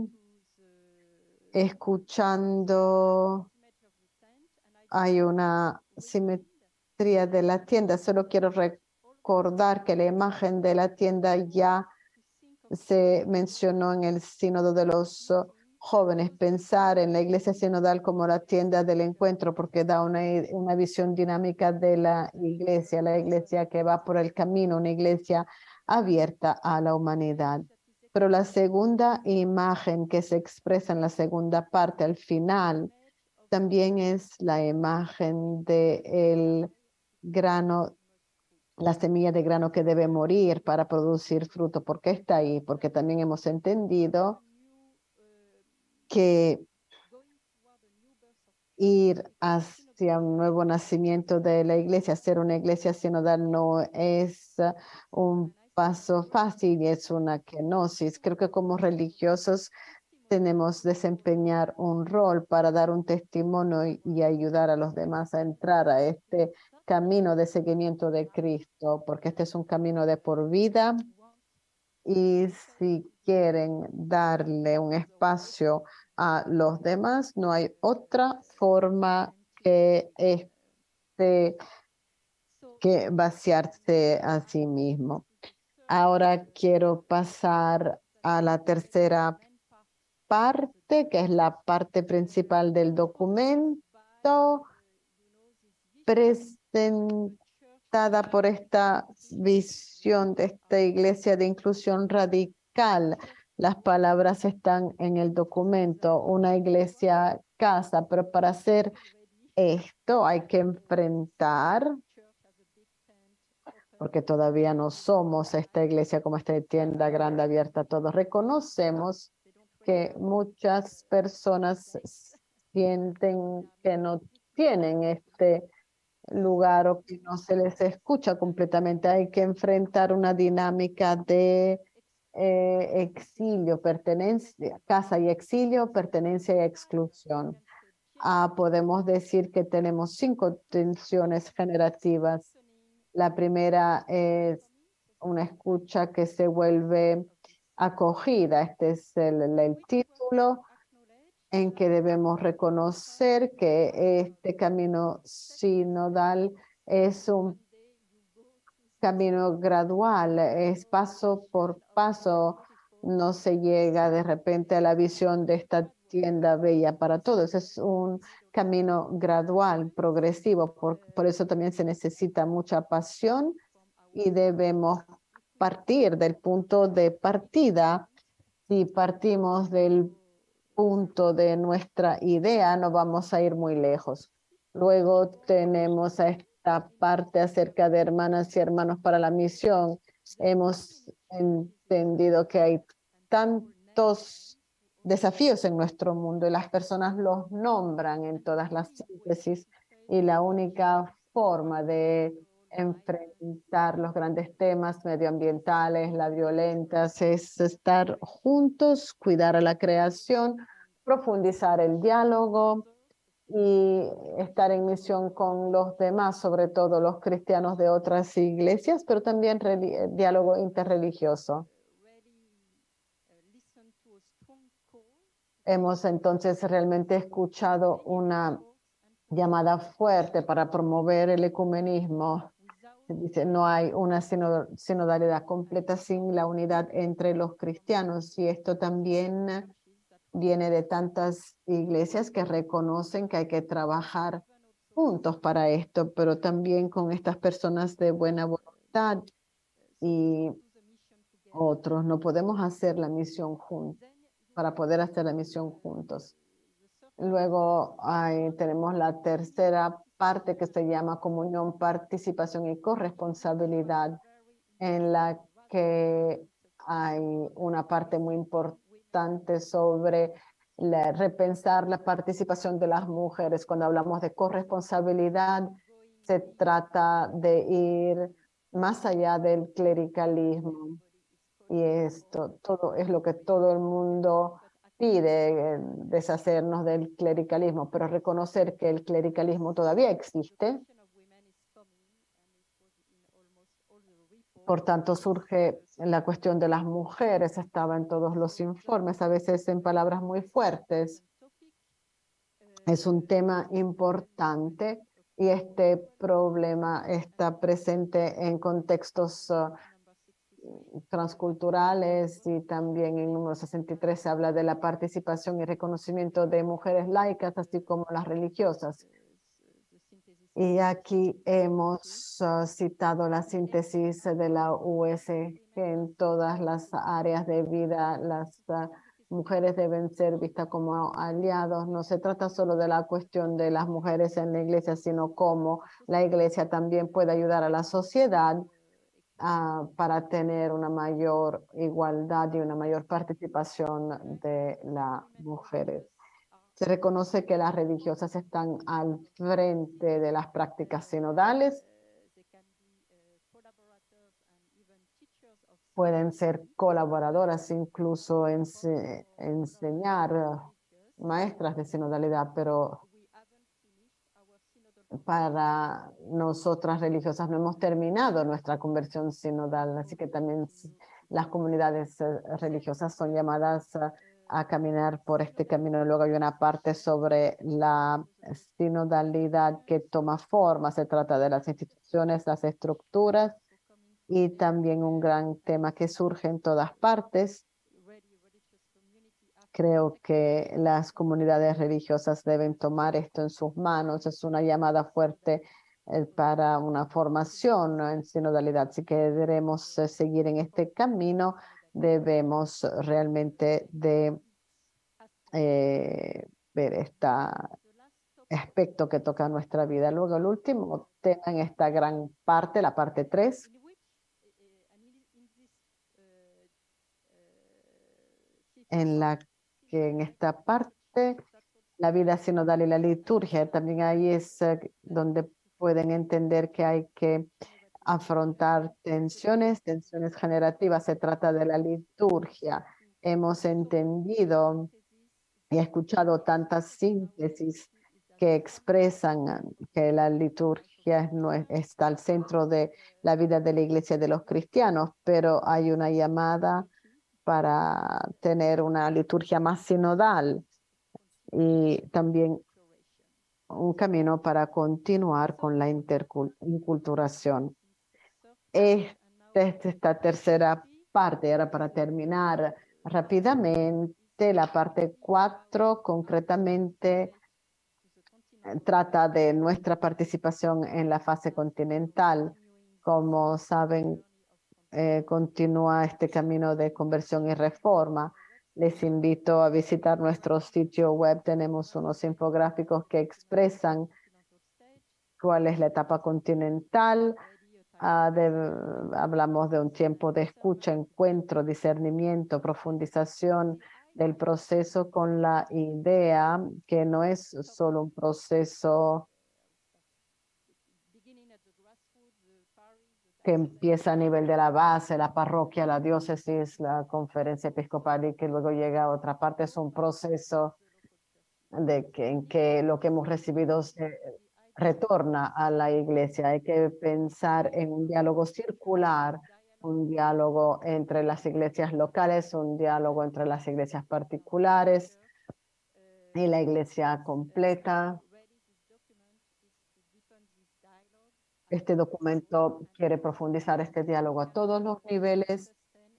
escuchando, hay una simetría de la tienda. Solo quiero recordar que la imagen de la tienda ya se mencionó en el sínodo de los jóvenes. Pensar en la iglesia sinodal como la tienda del encuentro, porque da una, una visión dinámica de la iglesia, la iglesia que va por el camino, una iglesia abierta a la humanidad. Pero la segunda imagen que se expresa en la segunda parte, al final, también es la imagen del grano, la semilla de grano que debe morir para producir fruto. ¿Por qué está ahí? Porque también hemos entendido que ir hacia un nuevo nacimiento de la iglesia, ser una iglesia sinodal, no es un paso fácil y es una kenosis. Creo que como religiosos tenemos que desempeñar un rol para dar un testimonio y, y ayudar a los demás a entrar a este camino de seguimiento de Cristo, porque este es un camino de por vida. Y si quieren darle un espacio a los demás, no hay otra forma que este que vaciarse a sí mismo. Ahora quiero pasar a la tercera parte, que es la parte principal del documento, presentada por esta visión de esta iglesia de inclusión radical. Las palabras están en el documento, una iglesia casa, pero para hacer esto hay que enfrentar, porque todavía no somos esta iglesia como esta tienda grande abierta a todos. Reconocemos que muchas personas sienten que no tienen este lugar o que no se les escucha completamente. Hay que enfrentar una dinámica de eh, exilio, pertenencia, casa y exilio, pertenencia y exclusión. Ah, podemos decir que tenemos cinco tensiones generativas. La primera es una escucha que se vuelve acogida. Este es el, el título en que debemos reconocer que este camino sinodal es un camino gradual, es paso por paso, no se llega de repente a la visión de esta tienda bella para todos, es un camino gradual, progresivo, por, por eso también se necesita mucha pasión y debemos partir del punto de partida. Si partimos del punto de nuestra idea, no vamos a ir muy lejos. Luego tenemos a esta parte acerca de hermanas y hermanos para la misión. Hemos entendido que hay tantos desafíos en nuestro mundo y las personas los nombran en todas las síntesis y la única forma de enfrentar los grandes temas medioambientales, las violentas, es estar juntos, cuidar a la creación, profundizar el diálogo y estar en misión con los demás, sobre todo los cristianos de otras iglesias, pero también diálogo interreligioso. Hemos entonces realmente escuchado una llamada fuerte para promover el ecumenismo. Dice, no hay una sinodalidad completa sin la unidad entre los cristianos, y esto también viene de tantas iglesias que reconocen que hay que trabajar juntos para esto, pero también con estas personas de buena voluntad y otros. No podemos hacer la misión juntos, para poder hacer la misión juntos. Luego hay, tenemos la tercera parte que se llama comunión, participación y corresponsabilidad, en la que hay una parte muy importante sobre la, repensar la participación de las mujeres. Cuando hablamos de corresponsabilidad, se trata de ir más allá del clericalismo. Y esto todo es lo que todo el mundo pide, deshacernos del clericalismo, pero reconocer que el clericalismo todavía existe. Por tanto, surge la cuestión de las mujeres, estaba en todos los informes, a veces en palabras muy fuertes. Es un tema importante y este problema está presente en contextos uh, transculturales, y también en número sesenta y tres se habla de la participación y reconocimiento de mujeres laicas, así como las religiosas. Y aquí hemos uh, citado la síntesis de la U S G en todas las áreas de vida. Las uh, mujeres deben ser vistas como aliados. No se trata solo de la cuestión de las mujeres en la iglesia, sino cómo la iglesia también puede ayudar a la sociedad uh, para tener una mayor igualdad y una mayor participación de las mujeres. Se reconoce que las religiosas están al frente de las prácticas sinodales pueden ser colaboradoras, incluso ense enseñar maestras de sinodalidad, pero para nosotras religiosas no hemos terminado nuestra conversión sinodal, así que también las comunidades religiosas son llamadas a, a caminar por este camino. Luego hay una parte sobre la sinodalidad que toma forma, se trata de las instituciones, las estructuras, y también un gran tema que surge en todas partes. Creo que las comunidades religiosas deben tomar esto en sus manos. Es una llamada fuerte eh, para una formación, ¿no?, en sinodalidad. Si queremos eh, seguir en este camino, debemos realmente de eh, ver este aspecto que toca nuestra vida. Luego, el último tema en esta gran parte, la parte tres, en la que en esta parte, la vida sinodal y la liturgia, también ahí es eh, donde pueden entender que hay que afrontar tensiones, tensiones generativas. Se trata de la liturgia. Hemos entendido y escuchado tantas síntesis que expresan que la liturgia no es, está al centro de la vida de la iglesia de los cristianos, pero hay una llamada para tener una liturgia más sinodal y también un camino para continuar con la interculturación. Esta es esta tercera parte. Ahora, para terminar rápidamente, la parte cuatro concretamente trata de nuestra participación en la fase continental. Como saben, eh, continúa este camino de conversión y reforma. Les invito a visitar nuestro sitio web. Tenemos unos infográficos que expresan cuál es la etapa continental. Uh, de, hablamos de un tiempo de escucha, encuentro, discernimiento, profundización del proceso, con la idea que no es solo un proceso que empieza a nivel de la base, la parroquia, la diócesis, la conferencia episcopal, y que luego llega a otra parte. Es un proceso de que, en que lo que hemos recibido se retorna a la iglesia. Hay que pensar en un diálogo circular, un diálogo entre las iglesias locales, un diálogo entre las iglesias particulares y la iglesia completa. Este documento quiere profundizar este diálogo a todos los niveles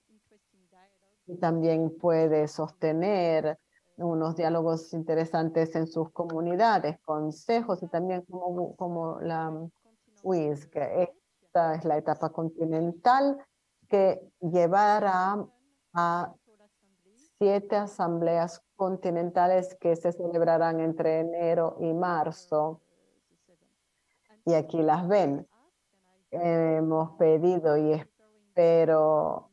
y también puede sostener unos diálogos interesantes en sus comunidades, consejos, y también como, como la U I S, que esta es la etapa continental que llevará a siete asambleas continentales que se celebrarán entre enero y marzo. Y aquí las ven. Hemos pedido y espero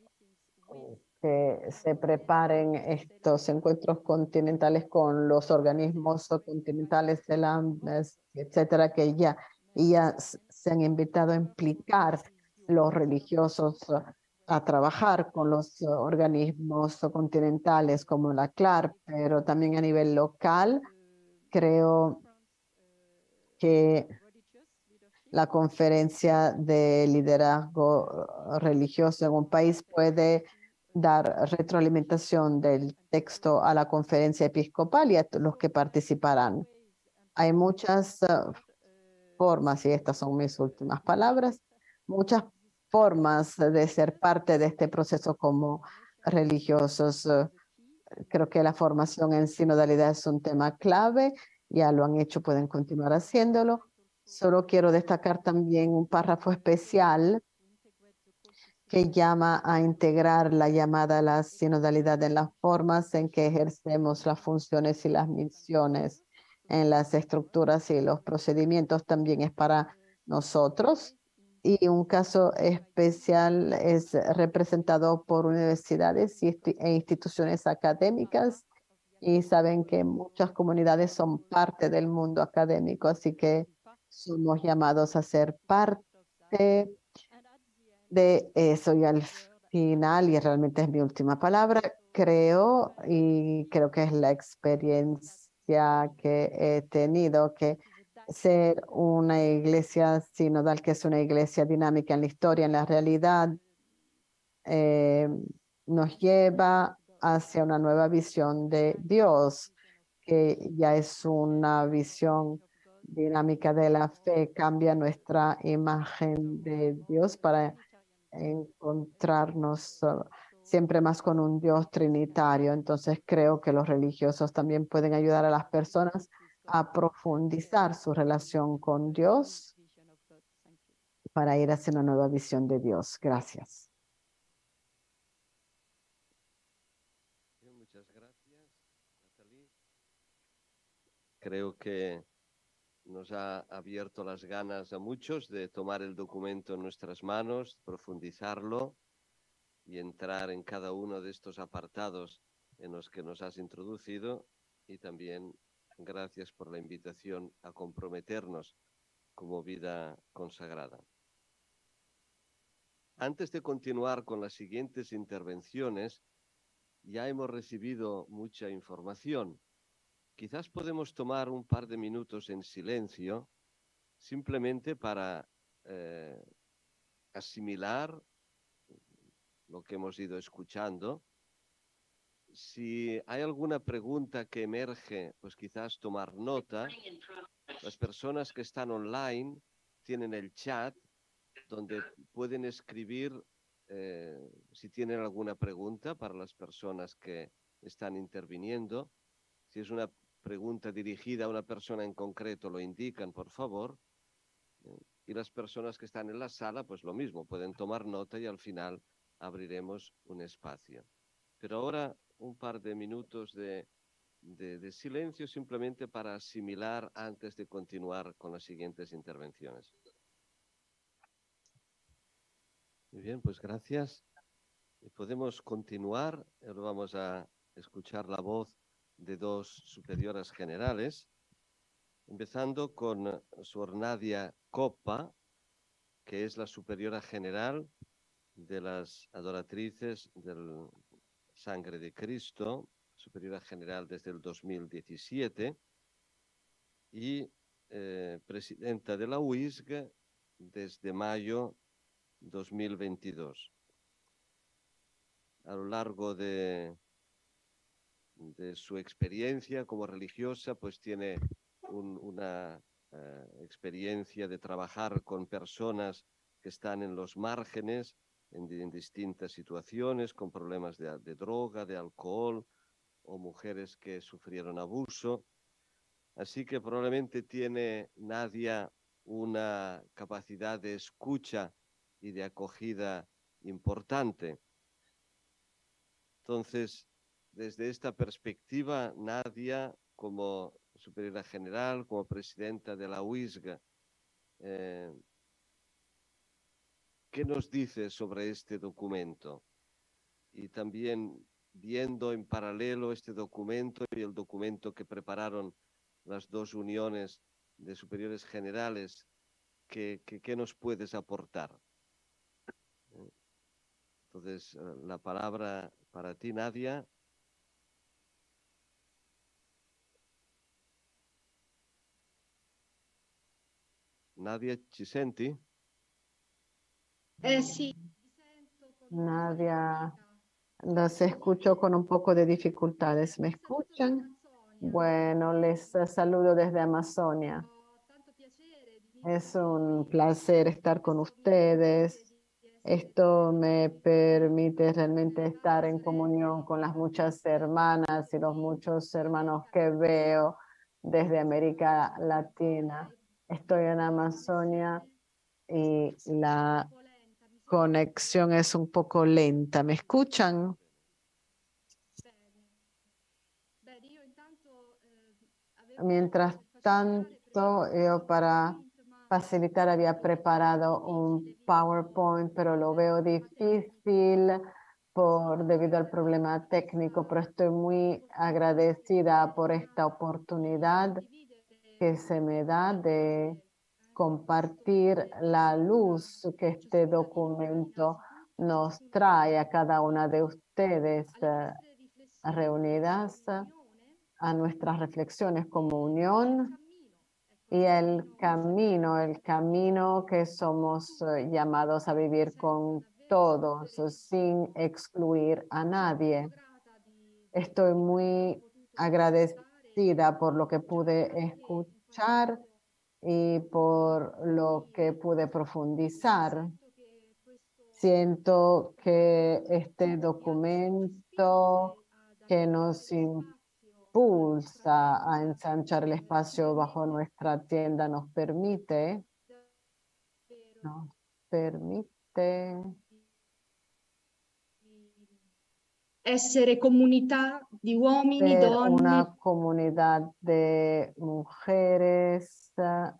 que se preparen estos encuentros continentales con los organismos continentales de la, etcétera, que ya, ya se han invitado a implicar los religiosos a trabajar con los organismos continentales como la C L A R, pero también a nivel local. Creo que la conferencia de liderazgo religioso en un país puede dar retroalimentación del texto a la conferencia episcopal y a los que participarán. Hay muchas uh, formas, y estas son mis últimas palabras, muchas formas de ser parte de este proceso como religiosos. Uh, creo que la formación en sinodalidad es un tema clave. Ya lo han hecho, pueden continuar haciéndolo. Solo quiero destacar también un párrafo especial que llama a integrar la llamada a la sinodalidad en las formas en que ejercemos las funciones y las misiones, en las estructuras y los procedimientos. También es para nosotros. Y un caso especial es representado por universidades y e instituciones académicas. Y saben que muchas comunidades son parte del mundo académico, así que somos llamados a ser parte de eso. Y al final, y realmente es mi última palabra, creo, y creo que es la experiencia que he tenido, que ser una iglesia sinodal, que es una iglesia dinámica en la historia, en la realidad, eh, nos lleva hacia una nueva visión de Dios, que ya es una visión dinámica de la fe, cambia nuestra imagen de Dios para encontrarnos uh, siempre más con un Dios trinitario. Entonces creo que los religiosos también pueden ayudar a las personas a profundizar su relación con Dios para ir hacia una nueva visión de Dios. Gracias. Muchas gracias, Natalie. Creo que nos ha abierto las ganas a muchos de tomar el documento en nuestras manos, profundizarlo y entrar en cada uno de estos apartados en los que nos has introducido, y también gracias por la invitación a comprometernos como vida consagrada. Antes de continuar con las siguientes intervenciones, ya hemos recibido mucha información. Quizás podemos tomar un par de minutos en silencio, simplemente para eh, asimilar lo que hemos ido escuchando. Si hay alguna pregunta que emerge, pues quizás tomar nota. Las personas que están online tienen el chat donde pueden escribir eh, si tienen alguna pregunta para las personas que están interviniendo. Si es una pregunta dirigida a una persona en concreto, lo indican, por favor. Y las personas que están en la sala, pues lo mismo, pueden tomar nota y al final abriremos un espacio. Pero ahora un par de minutos de, de, de silencio simplemente para asimilar antes de continuar con las siguientes intervenciones. Muy bien, pues gracias. Podemos continuar. Ahora vamos a escuchar la voz de dos superioras generales, empezando con Sor Nadia Coppa, que es la superiora general de las adoratrices del Sangre de Cristo, superiora general desde el dos mil diecisiete, y eh, presidenta de la U I S G desde mayo dos mil veintidós. A lo largo de, de su experiencia como religiosa, pues tiene un, una eh, experiencia de trabajar con personas que están en los márgenes, en, en distintas situaciones, con problemas de, de droga, de alcohol, o mujeres que sufrieron abuso. Así que probablemente tiene Nadia una capacidad de escucha y de acogida importante. Entonces, desde esta perspectiva, Nadia, como superiora general, como presidenta de la U I S G, eh, ¿qué nos dice sobre este documento? Y también viendo en paralelo este documento y el documento que prepararon las dos uniones de superiores generales, ¿qué, qué, qué nos puedes aportar? Entonces, la palabra para ti, Nadia. Nadia, ci senti? Eh, sì. Nadia, los escucho con un poco de dificultades. ¿Me escuchan? Bueno, les saludo desde Amazonia. Es un placer estar con ustedes. Esto me permite realmente estar en comunión con las muchas hermanas y los muchos hermanos que veo desde América Latina. Estoy en Amazonia y la conexión es un poco lenta. ¿Me escuchan? Mientras tanto, yo para facilitar había preparado un PowerPoint, pero lo veo difícil por, debido al problema técnico, pero estoy muy agradecida por esta oportunidad que se me da de compartir la luz que este documento nos trae a cada una de ustedes eh, reunidas eh, a nuestras reflexiones como unión y el camino, el camino que somos eh, llamados a vivir con todos, sin excluir a nadie. Estoy muy agradecida por lo que pude escuchar y por lo que pude profundizar. Siento que este documento que nos impulsa a ensanchar el espacio bajo nuestra tienda nos permite, nos permite essere comunità di uomini, ser donne, una comunidad de mujeres,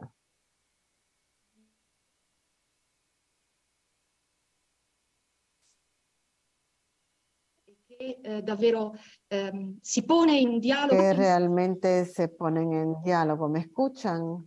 che eh, davvero ehm, si pone in dialogo. que realmente se ponen en diálogo. ¿Me escuchan?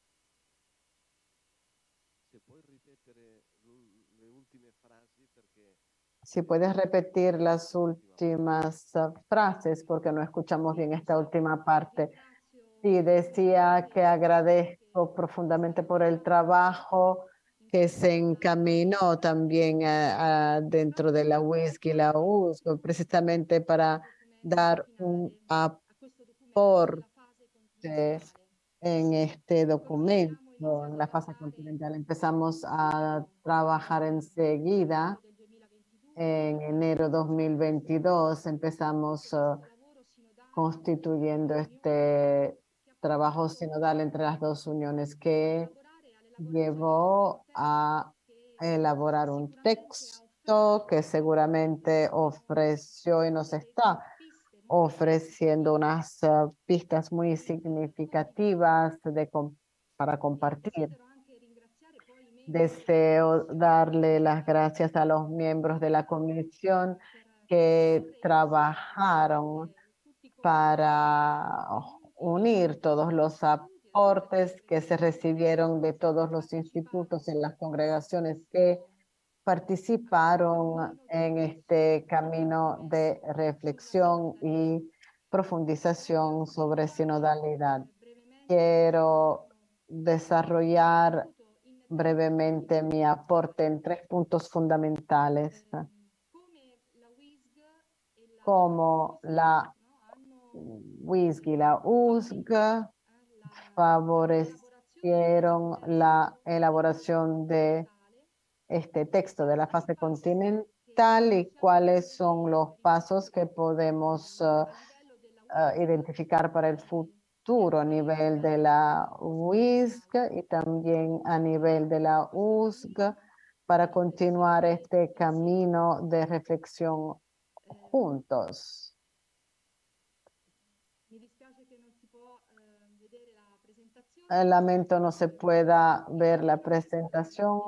Se può ripetere l- le ultime frasi perché Si puedes repetir las últimas uh, frases porque no escuchamos bien esta última parte. Sí, decía que agradezco profundamente por el trabajo que se encaminó también a- a dentro de la whisky, la U S G, precisamente para dar un aporte en este documento, en la fase continental. Empezamos a trabajar enseguida. En enero dos mil veintidós empezamos uh, constituyendo este trabajo sinodal entre las dos uniones que llevó a elaborar un texto que seguramente ofreció y nos está ofreciendo unas uh, pistas muy significativas de com- para compartir. Deseo darle las gracias a los miembros de la comisión que trabajaron para unir todos los aportes que se recibieron de todos los institutos en las congregaciones que participaron en este camino de reflexión y profundización sobre sinodalidad. Quiero desarrollar brevemente mi aporte en tres puntos fundamentales, como la whisky y la U S G favorecieron la elaboración de este texto de la fase continental y cuáles son los pasos que podemos uh, uh, identificar para el futuro a nivel de la W I S G y también a nivel de la U S G para continuar este camino de reflexión juntos. Lamento no se pueda ver la presentación,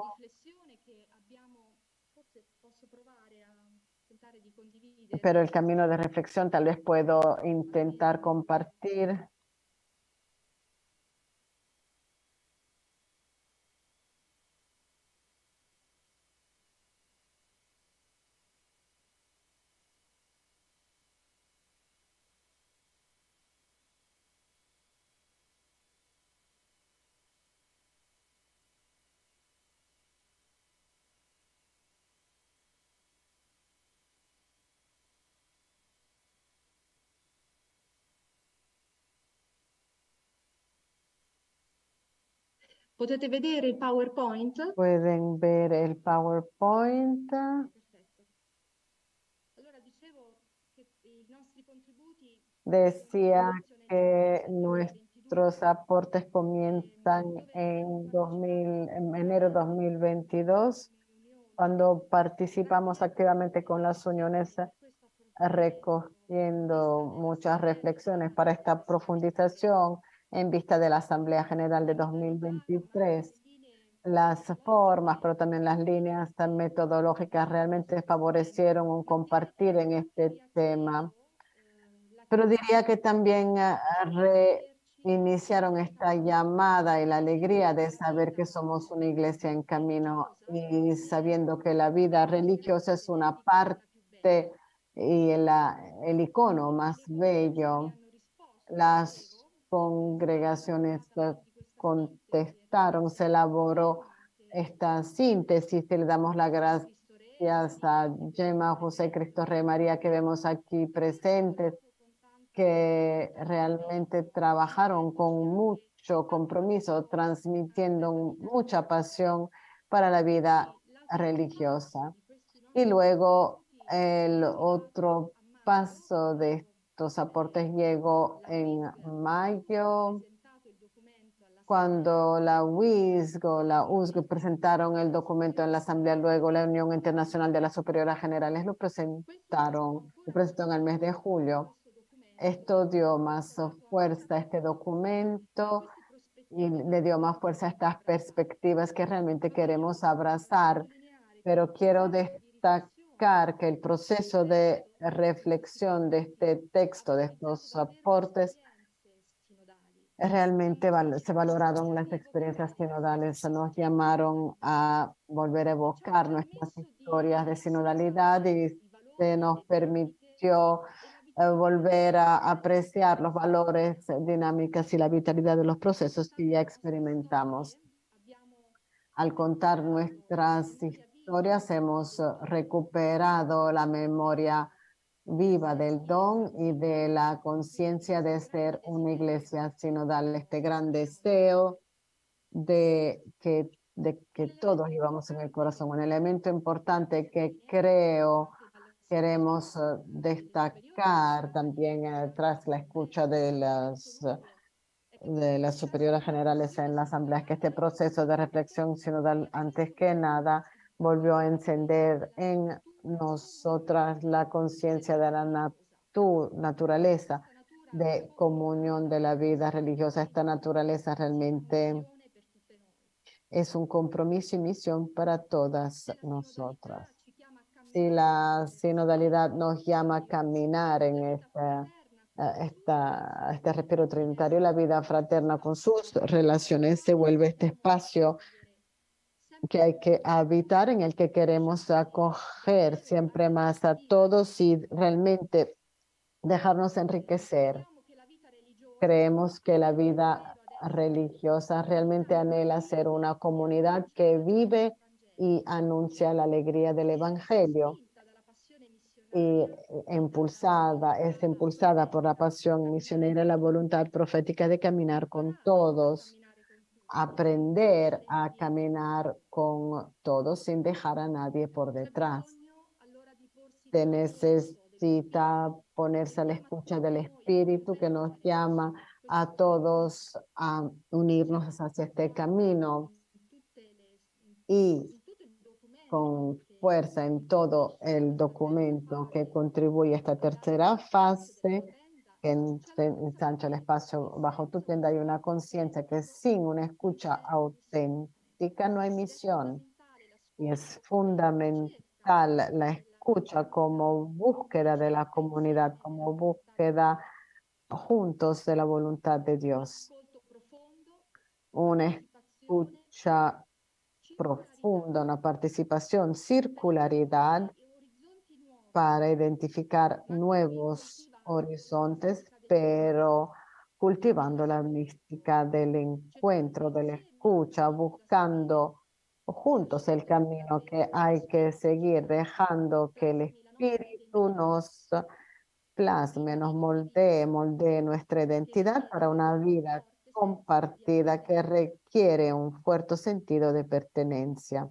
pero el camino de reflexión tal vez puedo intentar compartir. Potete vedere il PowerPoint? Pueden ver el PowerPoint. Decía que nuestros aportes comienzan en, dos mil, en enero de dos mil veintidós, cuando participamos activamente con las uniones, recogiendo muchas reflexiones para esta profundización en vista de la Asamblea General de dos mil veintitrés. Las formas, pero también las líneas metodológicas realmente favorecieron un compartir en este tema. Pero diría que también uh, iniciaron esta llamada y la alegría de saber que somos una iglesia en camino y sabiendo que la vida religiosa es una parte y la, el icono más bello. Las congregaciones contestaron, se elaboró esta síntesis y le damos las gracias a Gemma, José, Cristo Rey, María, que vemos aquí presentes, que realmente trabajaron con mucho compromiso, transmitiendo mucha pasión para la vida religiosa. Y luego el otro paso de estos aportes llegó en mayo, cuando la U I S G o la U S G presentaron el documento en la Asamblea, luego la Unión Internacional de las Superioras Generales lo presentaron, lo presentó en el mes de julio. Esto dio más fuerza a este documento y le dio más fuerza a estas perspectivas que realmente queremos abrazar, pero quiero destacar que el proceso de reflexión de este texto, de estos aportes, realmente se valoraron las experiencias sinodales, nos llamaron a volver a evocar nuestras historias de sinodalidad y se nos permitió eh, volver a apreciar los valores, dinámicas y la vitalidad de los procesos que ya experimentamos. Al contar nuestras historias hemos recuperado la memoria viva del don y de la conciencia de ser una iglesia sinodal, este gran deseo de que, de que todos llevamos en el corazón. Un elemento importante que creo queremos destacar también eh, tras la escucha de las, de las superioras generales en la asamblea es que este proceso de reflexión sinodal, antes que nada, volvió a encender en nosotras la conciencia de la natu naturaleza de comunión de la vida religiosa. Esta naturaleza realmente es un compromiso y misión para todas nosotras. Si la sinodalidad nos llama a caminar en esta, esta, este respiro trinitario, la vida fraterna con sus relaciones se vuelve este espacio que hay que habitar, en el que queremos acoger siempre más a todos y realmente dejarnos enriquecer. Creemos que la vida religiosa realmente anhela ser una comunidad que vive y anuncia la alegría del Evangelio. Y impulsada, es impulsada por la pasión misionera y la voluntad profética de caminar con todos, aprender a caminar con todos sin dejar a nadie por detrás. Se necesita ponerse a la escucha del Espíritu que nos llama a todos a unirnos hacia este camino y con fuerza en todo el documento que contribuye a esta tercera fase, que ensancha el espacio bajo tu tienda. Hay una conciencia que sin una escucha auténtica no hay misión. Y es fundamental la escucha como búsqueda de la comunidad, como búsqueda juntos de la voluntad de Dios. Una escucha profunda, una participación, circularidad para identificar nuevos horizontes, pero cultivando la mística del encuentro, de la escucha, buscando juntos el camino que hay que seguir, dejando que el Espíritu nos plasme, nos moldee, moldee nuestra identidad para una vida compartida que requiere un fuerte sentido de pertenencia.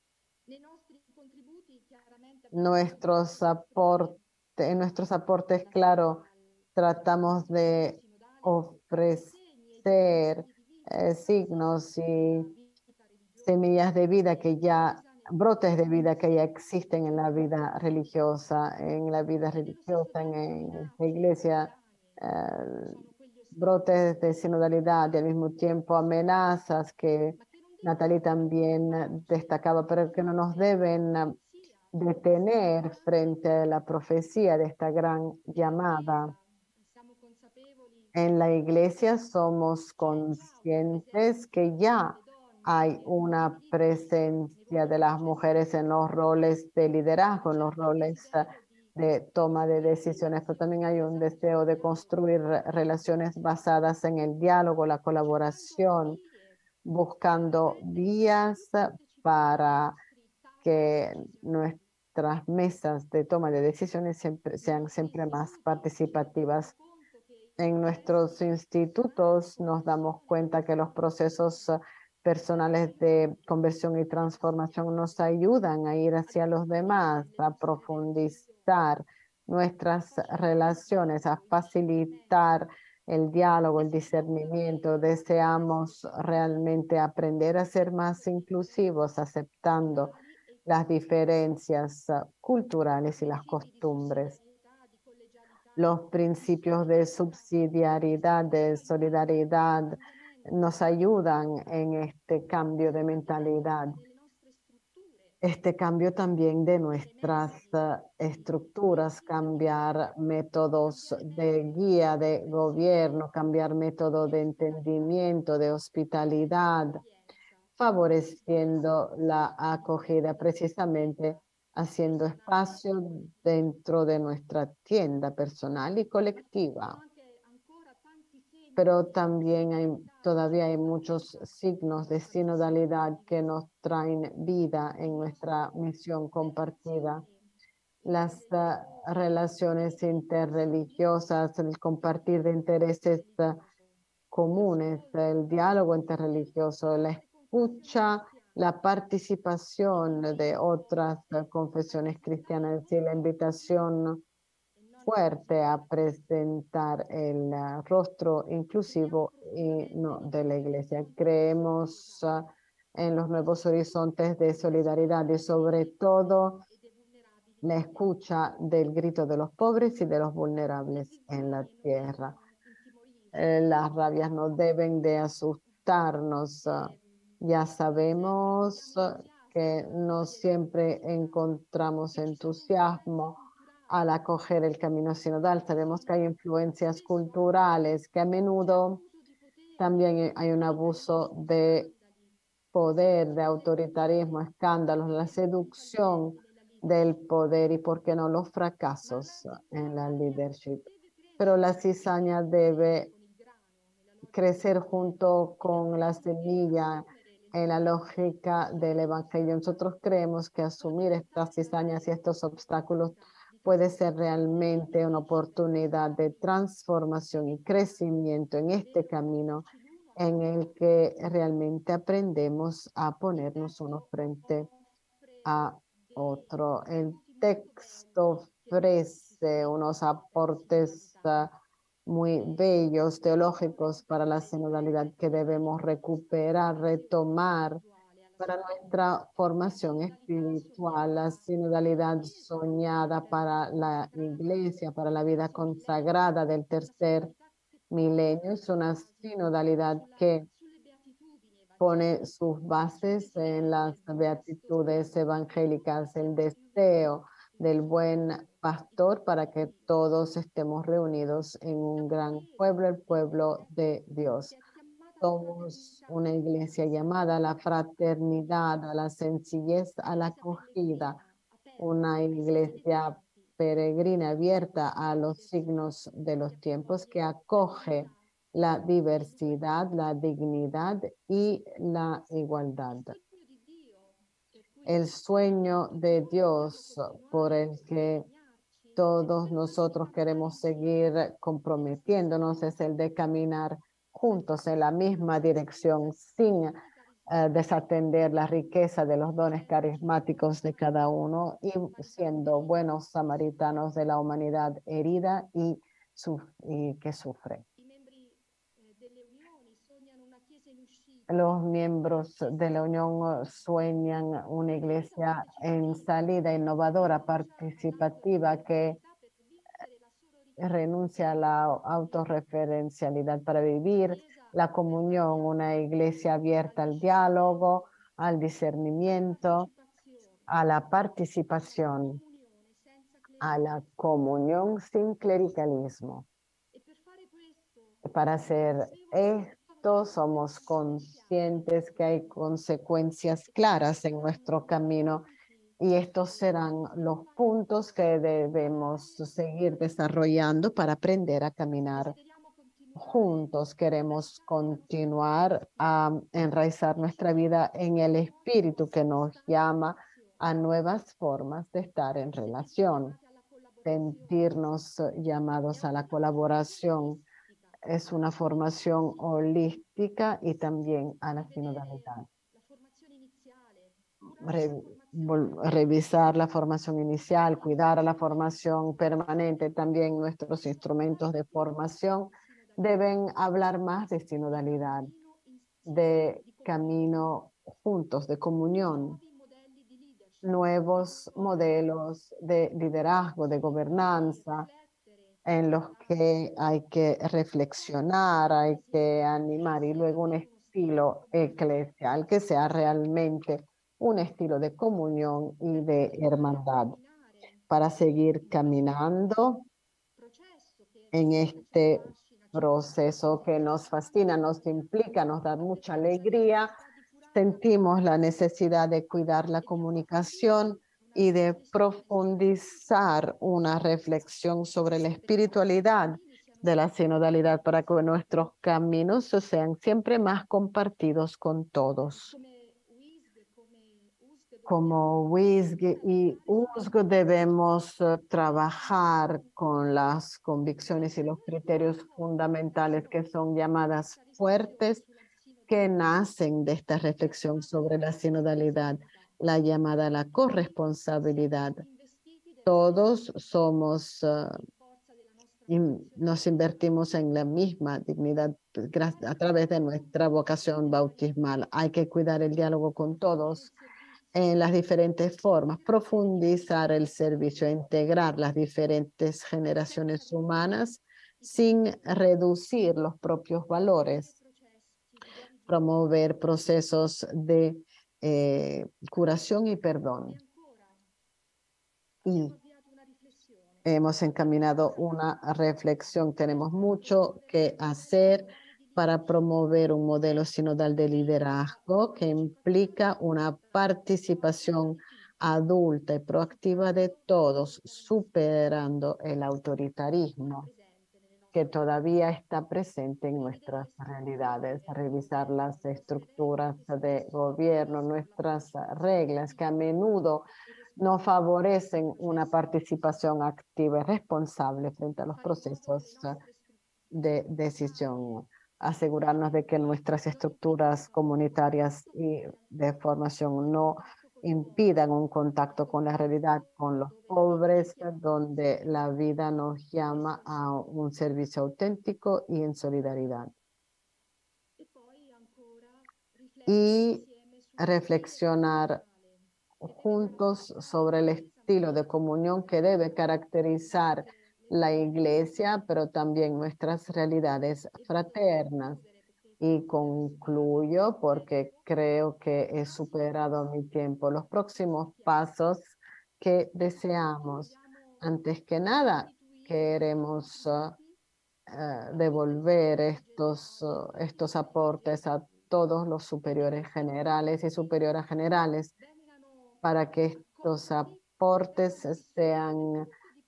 Nuestros aportes, en nuestros aportes, claro, tratamos de ofrecer eh, signos y semillas de vida que ya, brotes de vida que ya existen en la vida religiosa, en la vida religiosa, en, en la iglesia, eh, brotes de sinodalidad y al mismo tiempo amenazas que Natalie también destacaba, pero que no nos deben detener frente a la profecía de esta gran llamada. En la iglesia somos conscientes que ya hay una presencia de las mujeres en los roles de liderazgo, en los roles de toma de decisiones, pero también hay un deseo de construir relaciones basadas en el diálogo, la colaboración, buscando vías para que nuestras mesas de toma de decisiones siempre, sean siempre más participativas. En nuestros institutos nos damos cuenta que los procesos personales de conversión y transformación nos ayudan a ir hacia los demás, a profundizar nuestras relaciones, a facilitar el diálogo, el discernimiento. Deseamos realmente aprender a ser más inclusivos, aceptando las diferencias culturales y las costumbres. Los principios de subsidiariedad, de solidaridad, nos ayudan en este cambio de mentalidad. Este cambio también de nuestras uh, estructuras, cambiar métodos de guía, de gobierno, cambiar método de entendimiento, de hospitalidad, favoreciendo la acogida, precisamente haciendo espacio dentro de nuestra tienda personal y colectiva. Pero también hay, todavía hay muchos signos de sinodalidad que nos traen vida en nuestra misión compartida. Las uh, relaciones interreligiosas, el compartir de intereses uh, comunes, el diálogo interreligioso, la escucha, la participación de otras uh, confesiones cristianas, es decir, la invitación fuerte a presentar el uh, rostro inclusivo y no de la iglesia. Creemos uh, en los nuevos horizontes de solidaridad y sobre todo la escucha del grito de los pobres y de los vulnerables en la tierra. Eh, las rabias no deben de asustarnos. Uh, ya sabemos uh, que no siempre encontramos entusiasmo al acoger el camino sinodal. Sabemos que hay influencias culturales, que a menudo también hay un abuso de poder, de autoritarismo, escándalos, la seducción del poder y, por qué no, los fracasos en la leadership. Pero la cizaña debe crecer junto con la semilla en la lógica del evangelio. Nosotros creemos que asumir estas cizañas y estos obstáculos puede ser realmente una oportunidad de transformación y crecimiento en este camino en el que realmente aprendemos a ponernos uno frente a otro. El texto ofrece unos aportes uh, muy bellos, teológicos para la sinodalidad que debemos recuperar, retomar para nuestra formación espiritual. La sinodalidad soñada para la iglesia, para la vida consagrada del tercer milenio, es una sinodalidad que pone sus bases en las beatitudes evangélicas, el deseo del buen pastor para que todos estemos reunidos en un gran pueblo, el pueblo de Dios. Somos una iglesia llamada a la fraternidad, a la sencillez, a la acogida, una iglesia peregrina abierta a los signos de los tiempos que acoge la diversidad, la dignidad y la igualdad. El sueño de Dios por el que todos nosotros queremos seguir comprometiéndonos es el de caminar juntos en la misma dirección sin uh, desatender la riqueza de los dones carismáticos de cada uno y siendo buenos samaritanos de la humanidad herida y, y que sufre. Los miembros de la Unión sueñan una iglesia en salida, innovadora, participativa, que renuncia a la autorreferencialidad para vivir la comunión, una iglesia abierta al diálogo, al discernimiento, a la participación, a la comunión sin clericalismo. Para hacer esto, somos conscientes que hay consecuencias claras en nuestro camino y estos serán los puntos que debemos seguir desarrollando para aprender a caminar juntos. Queremos continuar a enraizar nuestra vida en el espíritu que nos llama a nuevas formas de estar en relación, sentirnos llamados a la colaboración. Es una formación holística y también a la sinodalidad. Re, revisar la formación inicial, cuidar a la formación permanente, también nuestros instrumentos de formación deben hablar más de sinodalidad, de camino juntos, de comunión, nuevos modelos de liderazgo, de gobernanza, en los que hay que reflexionar, hay que animar, y luego un estilo eclesial que sea realmente un estilo de comunión y de hermandad para seguir caminando en este proceso que nos fascina, nos implica, nos da mucha alegría. Sentimos la necesidad de cuidar la comunicación y de profundizar una reflexión sobre la espiritualidad de la sinodalidad para que nuestros caminos sean siempre más compartidos con todos. Como W I S G y U S G debemos uh, trabajar con las convicciones y los criterios fundamentales que son llamadas fuertes, que nacen de esta reflexión sobre la sinodalidad, la llamada la corresponsabilidad. Todos somos, uh, in, nos invertimos en la misma dignidad a través de nuestra vocación bautismal. Hay que cuidar el diálogo con todos en las diferentes formas, profundizar el servicio, integrar las diferentes generaciones humanas sin reducir los propios valores, promover procesos de eh, curación y perdón. Y hemos encaminado una reflexión. Tenemos mucho que hacer para promover un modelo sinodal de liderazgo que implica una participación adulta y proactiva de todos, superando el autoritarismo que todavía está presente en nuestras realidades. Revisar las estructuras de gobierno, nuestras reglas que a menudo no favorecen una participación activa y responsable frente a los procesos de decisión. Asegurarnos de que nuestras estructuras comunitarias y de formación no impidan un contacto con la realidad, con los pobres, donde la vida nos llama a un servicio auténtico y en solidaridad. Y reflexionar juntos sobre el estilo de comunión que debe caracterizar la iglesia, pero también nuestras realidades fraternas. Y concluyo porque creo que he superado mi tiempo. Los próximos pasos que deseamos. Antes que nada, queremos uh, uh, devolver estos, uh, estos aportes a todos los superiores generales y superioras generales para que estos aportes sean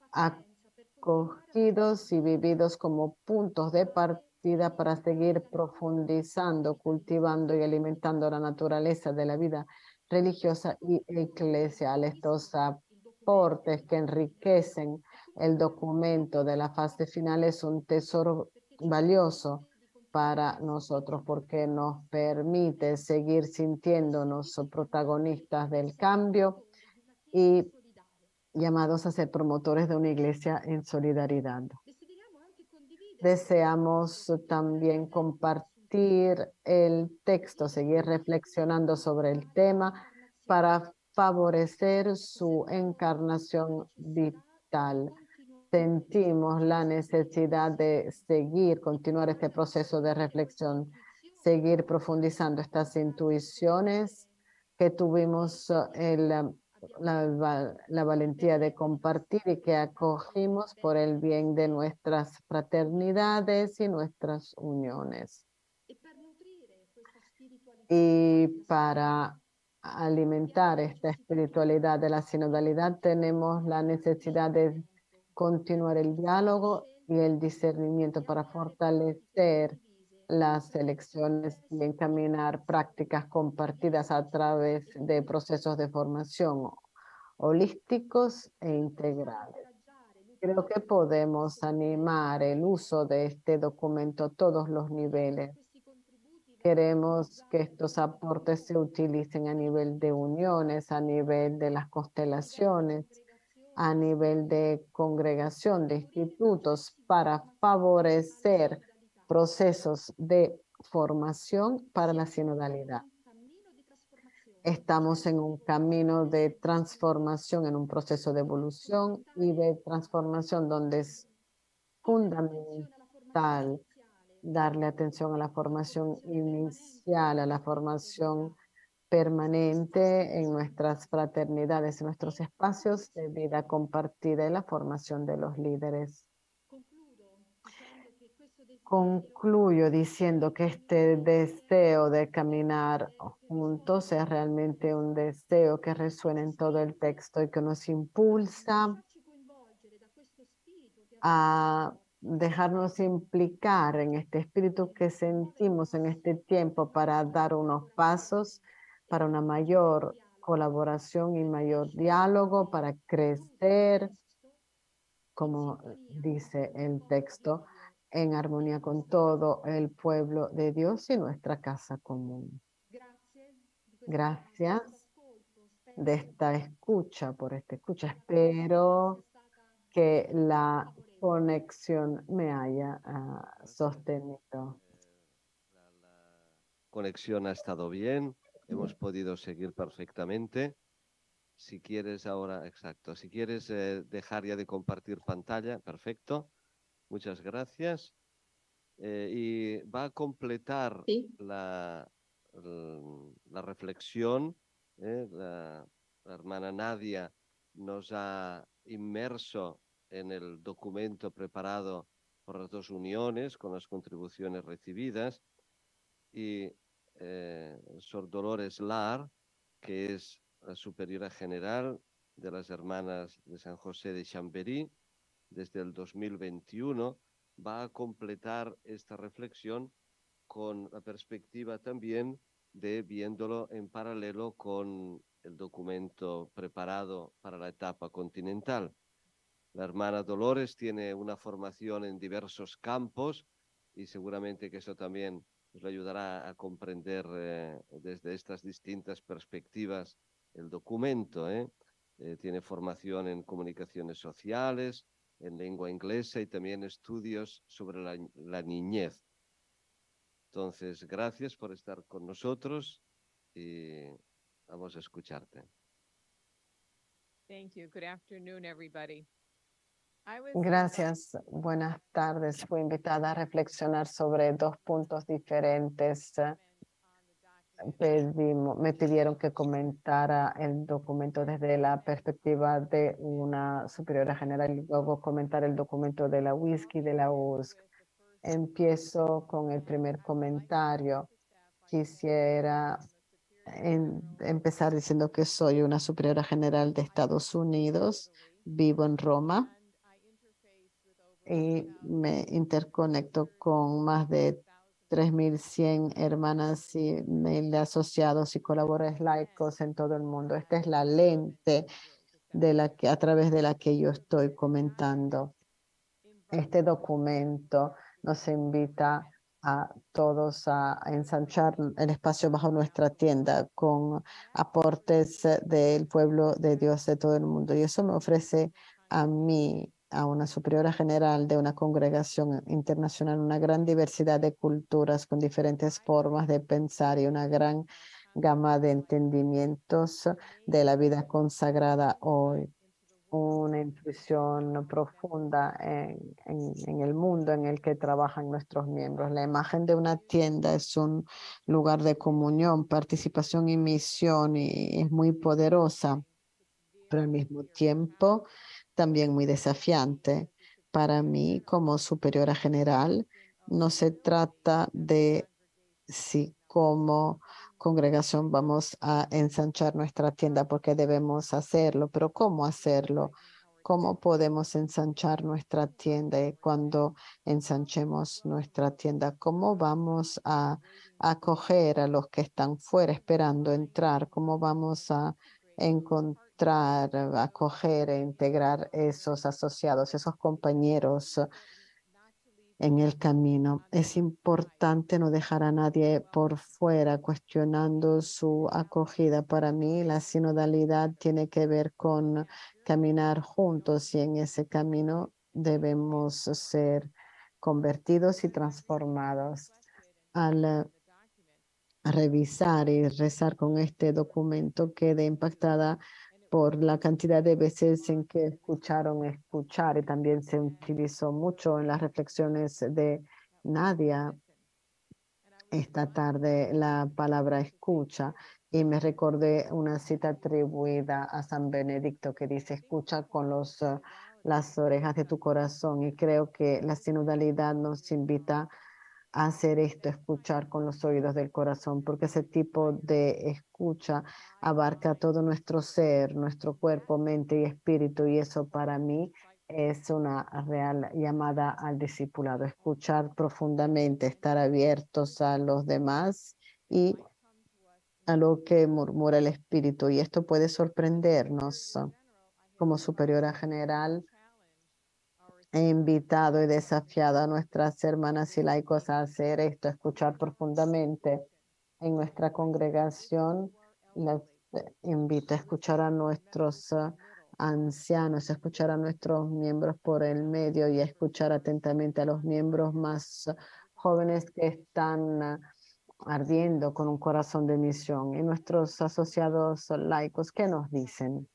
acogidos y vividos como puntos de partida para seguir profundizando, cultivando y alimentando la naturaleza de la vida religiosa y eclesial. Estos aportes que enriquecen el documento de la fase final es un tesoro valioso para nosotros porque nos permite seguir sintiéndonos protagonistas del cambio y llamados a ser promotores de una iglesia en solidaridad. Deseamos también compartir el texto, seguir reflexionando sobre el tema para favorecer su encarnación vital. Sentimos la necesidad de seguir, continuar este proceso de reflexión, seguir profundizando estas intuiciones que tuvimos el la, va- la valentía de compartir y que acogimos por el bien de nuestras fraternidades y nuestras uniones. Y para alimentar esta espiritualidad de la sinodalidad tenemos la necesidad de continuar el diálogo y el discernimiento para fortalecer las elecciones y encaminar prácticas compartidas a través de procesos de formación holísticos e integrales. Creo que podemos animar el uso de este documento a todos los niveles. Queremos que estos aportes se utilicen a nivel de uniones, a nivel de las constelaciones, a nivel de congregación, de institutos, para favorecer procesos de formación para la sinodalidad. Estamos en un camino de transformación, en un proceso de evolución y de transformación donde es fundamental darle atención a la formación inicial, a la formación permanente en nuestras fraternidades, en nuestros espacios de vida compartida y la formación de los líderes. Concluyo diciendo que este deseo de caminar juntos es realmente un deseo que resuena en todo el texto y que nos impulsa a dejarnos implicar en este espíritu que sentimos en este tiempo para dar unos pasos para una mayor colaboración y mayor diálogo, para crecer, como dice el texto, en armonía con todo el pueblo de Dios y nuestra casa común. Gracias de esta escucha, por esta escucha. Espero que la conexión me haya uh, sostenido. La, la conexión ha estado bien, hemos podido seguir perfectamente. Si quieres ahora, exacto, si quieres eh, dejar ya de compartir pantalla, perfecto. Muchas gracias. Eh, y va a completar Sí. la, la reflexión. Eh, la, la hermana Nadia nos ha inmerso en el documento preparado por las dos uniones con las contribuciones recibidas, y eh, Sor Dolores Lar, que es la superiora general de las hermanas de San José de Chamberí desde el dos mil veintiuno, va a completar esta reflexión con la perspectiva también de viéndolo en paralelo con el documento preparado para la etapa continental. La hermana Dolores tiene una formación en diversos campos y seguramente que eso también nos ayudará a comprender eh, desde estas distintas perspectivas el documento. ¿eh? Eh, tiene formación en comunicaciones sociales, en lengua inglesa y también estudios sobre la, la niñez. Entonces, gracias por estar con nosotros y vamos a escucharte. Thank you. Good afternoon, everybody. I was Gracias. Buenas tardes. Fui invitada a reflexionar sobre dos puntos diferentes. Pedimos, me pidieron que comentara el documento desde la perspectiva de una superiora general y luego comentar el documento de la W I S C y de la U S C. Empiezo con el primer comentario. Quisiera en, empezar diciendo que soy una superiora general de Estados Unidos, vivo en Roma y me interconecto con más de tres mil cien hermanas y mail asociados y colaboradores laicos en todo el mundo. Esta es la lente de la que, a través de la que yo estoy comentando. Este documento nos invita a todos a ensanchar el espacio bajo nuestra tienda con aportes del pueblo de Dios de todo el mundo. Y eso me ofrece a mí, a una superiora general de una congregación internacional, una gran diversidad de culturas con diferentes formas de pensar y una gran gama de entendimientos de la vida consagrada hoy. Una intuición profunda en, en, en el mundo en el que trabajan nuestros miembros. La imagen de una tienda es un lugar de comunión, participación y misión y es muy poderosa. pero al mismo tiempo también muy desafiante. Para mí, como superiora general, no se trata de si como congregación vamos a ensanchar nuestra tienda, porque debemos hacerlo, pero ¿cómo hacerlo? ¿Cómo podemos ensanchar nuestra tienda? Y cuando ensanchemos nuestra tienda, ¿cómo vamos a acoger a los que están fuera esperando entrar? ¿Cómo vamos a encontrar, acoger e integrar esos asociados, esos compañeros en el camino? Es importante no dejar a nadie por fuera cuestionando su acogida. Para mí, la sinodalidad tiene que ver con caminar juntos y en ese camino debemos ser convertidos y transformados. Al eh, revisar y rezar con este documento, quedé impactada por la cantidad de veces en que escucharon escuchar, y también se utilizó mucho en las reflexiones de Nadia esta tarde la palabra escucha, y me recordé una cita atribuida a San Benedicto que dice: escucha con los, uh, las orejas de tu corazón, y creo que la sinodalidad nos invita a hacer esto, escuchar con los oídos del corazón, porque ese tipo de escucha abarca todo nuestro ser, nuestro cuerpo, mente y espíritu, y eso para mí es una real llamada al discipulado: escuchar profundamente, estar abiertos a los demás y a lo que murmura el espíritu, y esto puede sorprendernos. Como superiora general, he invitado y desafiado a nuestras hermanas y laicos a hacer esto, escuchar profundamente. En nuestra congregación les invito a escuchar a nuestros uh, ancianos, a escuchar a nuestros miembros por el medio y a escuchar atentamente a los miembros más uh, jóvenes que están uh, ardiendo con un corazón de misión. Y nuestros asociados laicos, ¿qué nos dicen?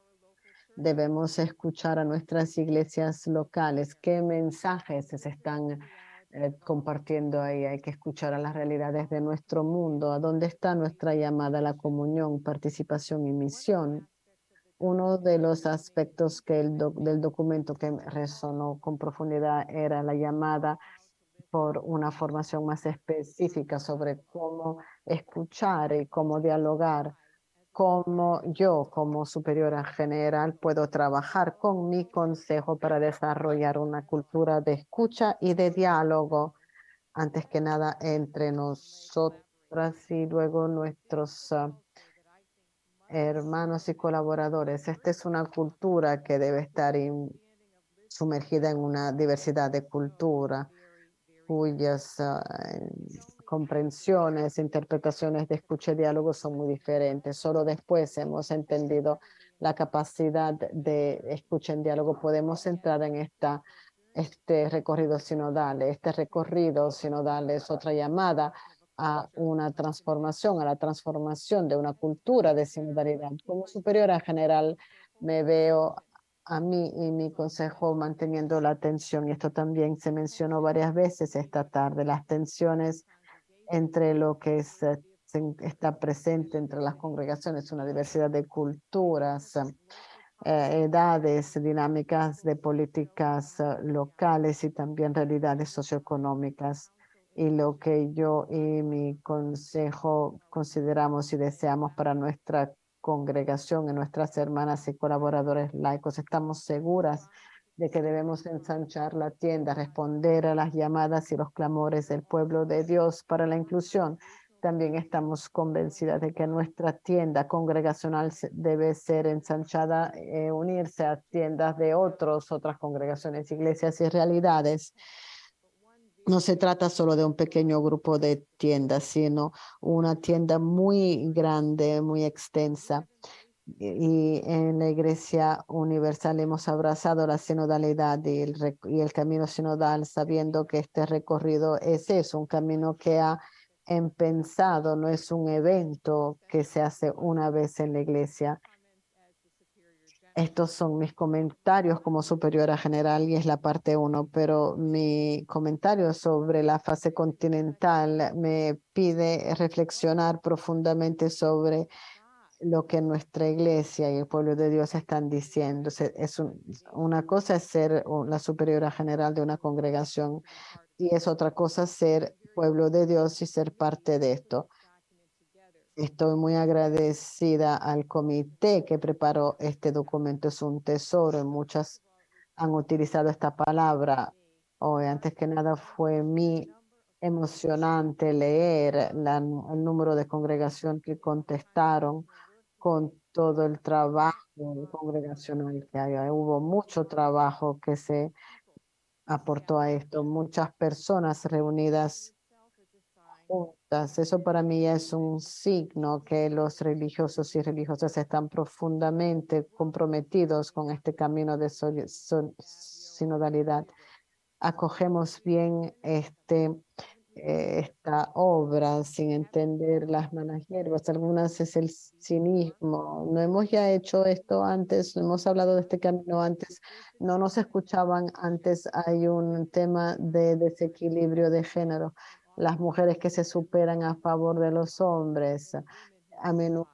Debemos escuchar a nuestras iglesias locales. ¿Qué mensajes se están eh, compartiendo ahí? Hay que escuchar a las realidades de nuestro mundo. ¿A dónde está nuestra llamada a la comunión, participación y misión? Uno de los aspectos que el doc del documento que resonó con profundidad era la llamada por una formación más específica sobre cómo escuchar y cómo dialogar. Cómo yo, como superiora general, puedo trabajar con mi consejo para desarrollar una cultura de escucha y de diálogo, antes que nada entre nosotras y luego nuestros uh, hermanos y colaboradores. Esta es una cultura que debe estar in, sumergida en una diversidad de cultura, cuyas uh, comprensiones, interpretaciones de escucha y diálogo son muy diferentes. Solo después hemos entendido la capacidad de escucha en diálogo, podemos entrar en esta, este recorrido sinodal. Este recorrido sinodal es otra llamada a una transformación, a la transformación de una cultura de sinodalidad. Como superiora general, me veo a mí y mi consejo manteniendo la atención, y esto también se mencionó varias veces esta tarde, las tensiones entre lo que es, eh, se, está presente entre las congregaciones, una diversidad de culturas, eh, edades, dinámicas de políticas eh, locales y también realidades socioeconómicas. Y lo que yo y mi consejo consideramos y deseamos para nuestra congregación y nuestras hermanas y colaboradores laicos, estamos seguras de que debemos ensanchar la tienda, responder a las llamadas y los clamores del pueblo de Dios para la inclusión. También estamos convencidas de que nuestra tienda congregacional debe ser ensanchada, eh, unirse a tiendas de otros, otras congregaciones, iglesias y realidades. No se trata solo de un pequeño grupo de tiendas, sino una tienda muy grande, muy extensa. Y en la Iglesia Universal hemos abrazado la sinodalidad y el, y el camino sinodal, sabiendo que este recorrido es eso, un camino que ha empezado, no es un evento que se hace una vez en la Iglesia. Estos son mis comentarios como superiora general y es la parte uno, pero mi comentario sobre la fase continental me pide reflexionar profundamente sobre lo que nuestra iglesia y el pueblo de Dios están diciendo. Se- Es un- una cosa es ser o- la superiora general de una congregación y es otra cosa ser pueblo de Dios y ser parte de esto. Estoy muy agradecida al comité que preparó este documento. Es un tesoro y muchas han utilizado esta palabra. Hoy, antes que nada, fue muy emocionante leer la- el número de congregación que contestaron con todo el trabajo congregacional que hay. Hubo mucho trabajo que se aportó a esto, muchas personas reunidas juntas. Eso para mí es un signo que los religiosos y religiosas están profundamente comprometidos con este camino de soli- sol- sinodalidad. Acogemos bien este, eh, esta obra sin entender las malas hierbas. Algunas es el cinismo. No hemos ya hecho esto antes, no hemos hablado de este camino antes, no nos escuchaban antes. Hay un tema de desequilibrio de género. Las mujeres que se superan a favor de los hombres, a menudo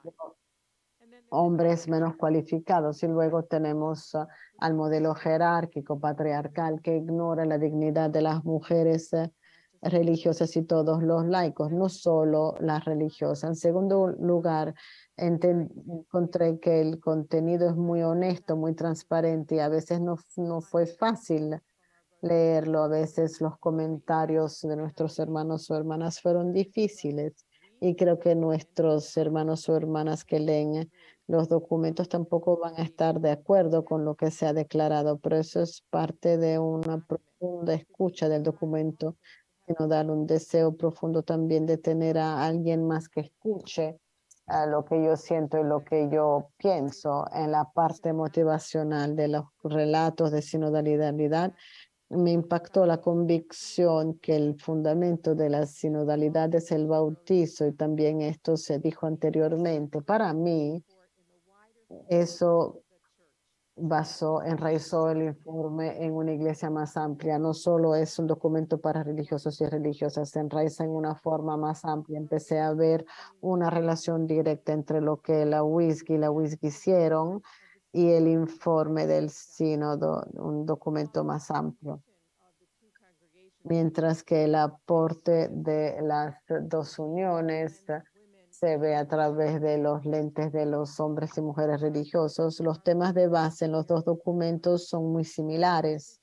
hombres menos cualificados, y luego tenemos uh, al modelo jerárquico patriarcal que ignora la dignidad de las mujeres uh, religiosas y todos los laicos, no solo las religiosas. En segundo lugar, encontré que el contenido es muy honesto, muy transparente y a veces no, no fue fácil leerlo. A veces los comentarios de nuestros hermanos o hermanas fueron difíciles y creo que nuestros hermanos o hermanas que leen los documentos tampoco van a estar de acuerdo con lo que se ha declarado, pero eso es parte de una profunda escucha del documento, sino dar un deseo profundo también de tener a alguien más que escuche a lo que yo siento y lo que yo pienso en la parte motivacional de los relatos de sinodalidad. Me impactó la convicción que el fundamento de la sinodalidad es el bautizo y también esto se dijo anteriormente. Para mí, eso basó, enraizó el informe en una iglesia más amplia. No solo es un documento para religiosos y religiosas, se enraiza en una forma más amplia. Empecé a ver una relación directa entre lo que la W I S C y la W I S C hicieron y el informe del sínodo, un documento más amplio. Mientras que el aporte de las dos uniones se ve a través de los lentes de los hombres y mujeres religiosos, los temas de base en los dos documentos son muy similares.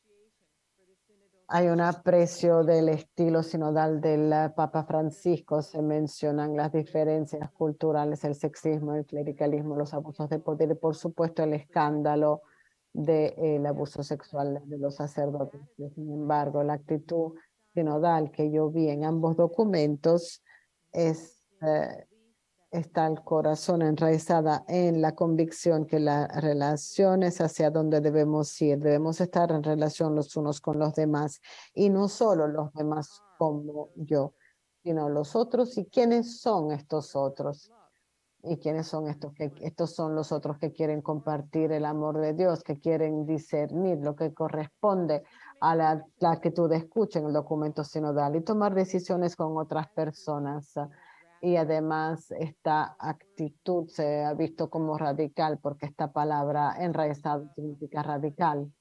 Hay un aprecio del estilo sinodal del Papa Francisco. Se mencionan las diferencias culturales, el sexismo, el clericalismo, los abusos de poder y, por supuesto, el escándalo del abuso sexual de los sacerdotes. Sin embargo, la actitud sinodal que yo vi en ambos documentos es, eh, está el corazón enraizada en la convicción que la relación es hacia donde debemos ir. Debemos estar en relación los unos con los demás y no solo los demás como yo, sino los otros. ¿Y quiénes son estos otros? ¿Y quiénes son estos que estos son los otros que quieren compartir el amor de Dios, que quieren discernir lo que corresponde a la, la actitud de escucha en el documento sinodal y tomar decisiones con otras personas? Y además esta actitud se ha visto como radical porque esta palabra enraizada significa radical.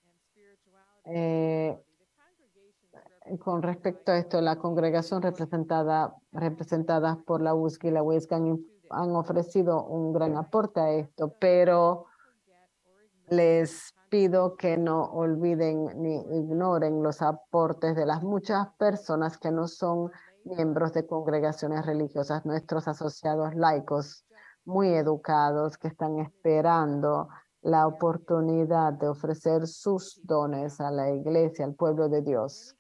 Eh, con respecto a esto, la congregación representada, representada por la U S C y la W I S C han, han ofrecido un gran aporte a esto, pero les pido que no olviden ni ignoren los aportes de las muchas personas que no son miembros de congregaciones religiosas, nuestros asociados laicos muy educados que están esperando la oportunidad de ofrecer sus dones a la iglesia, al pueblo de Dios.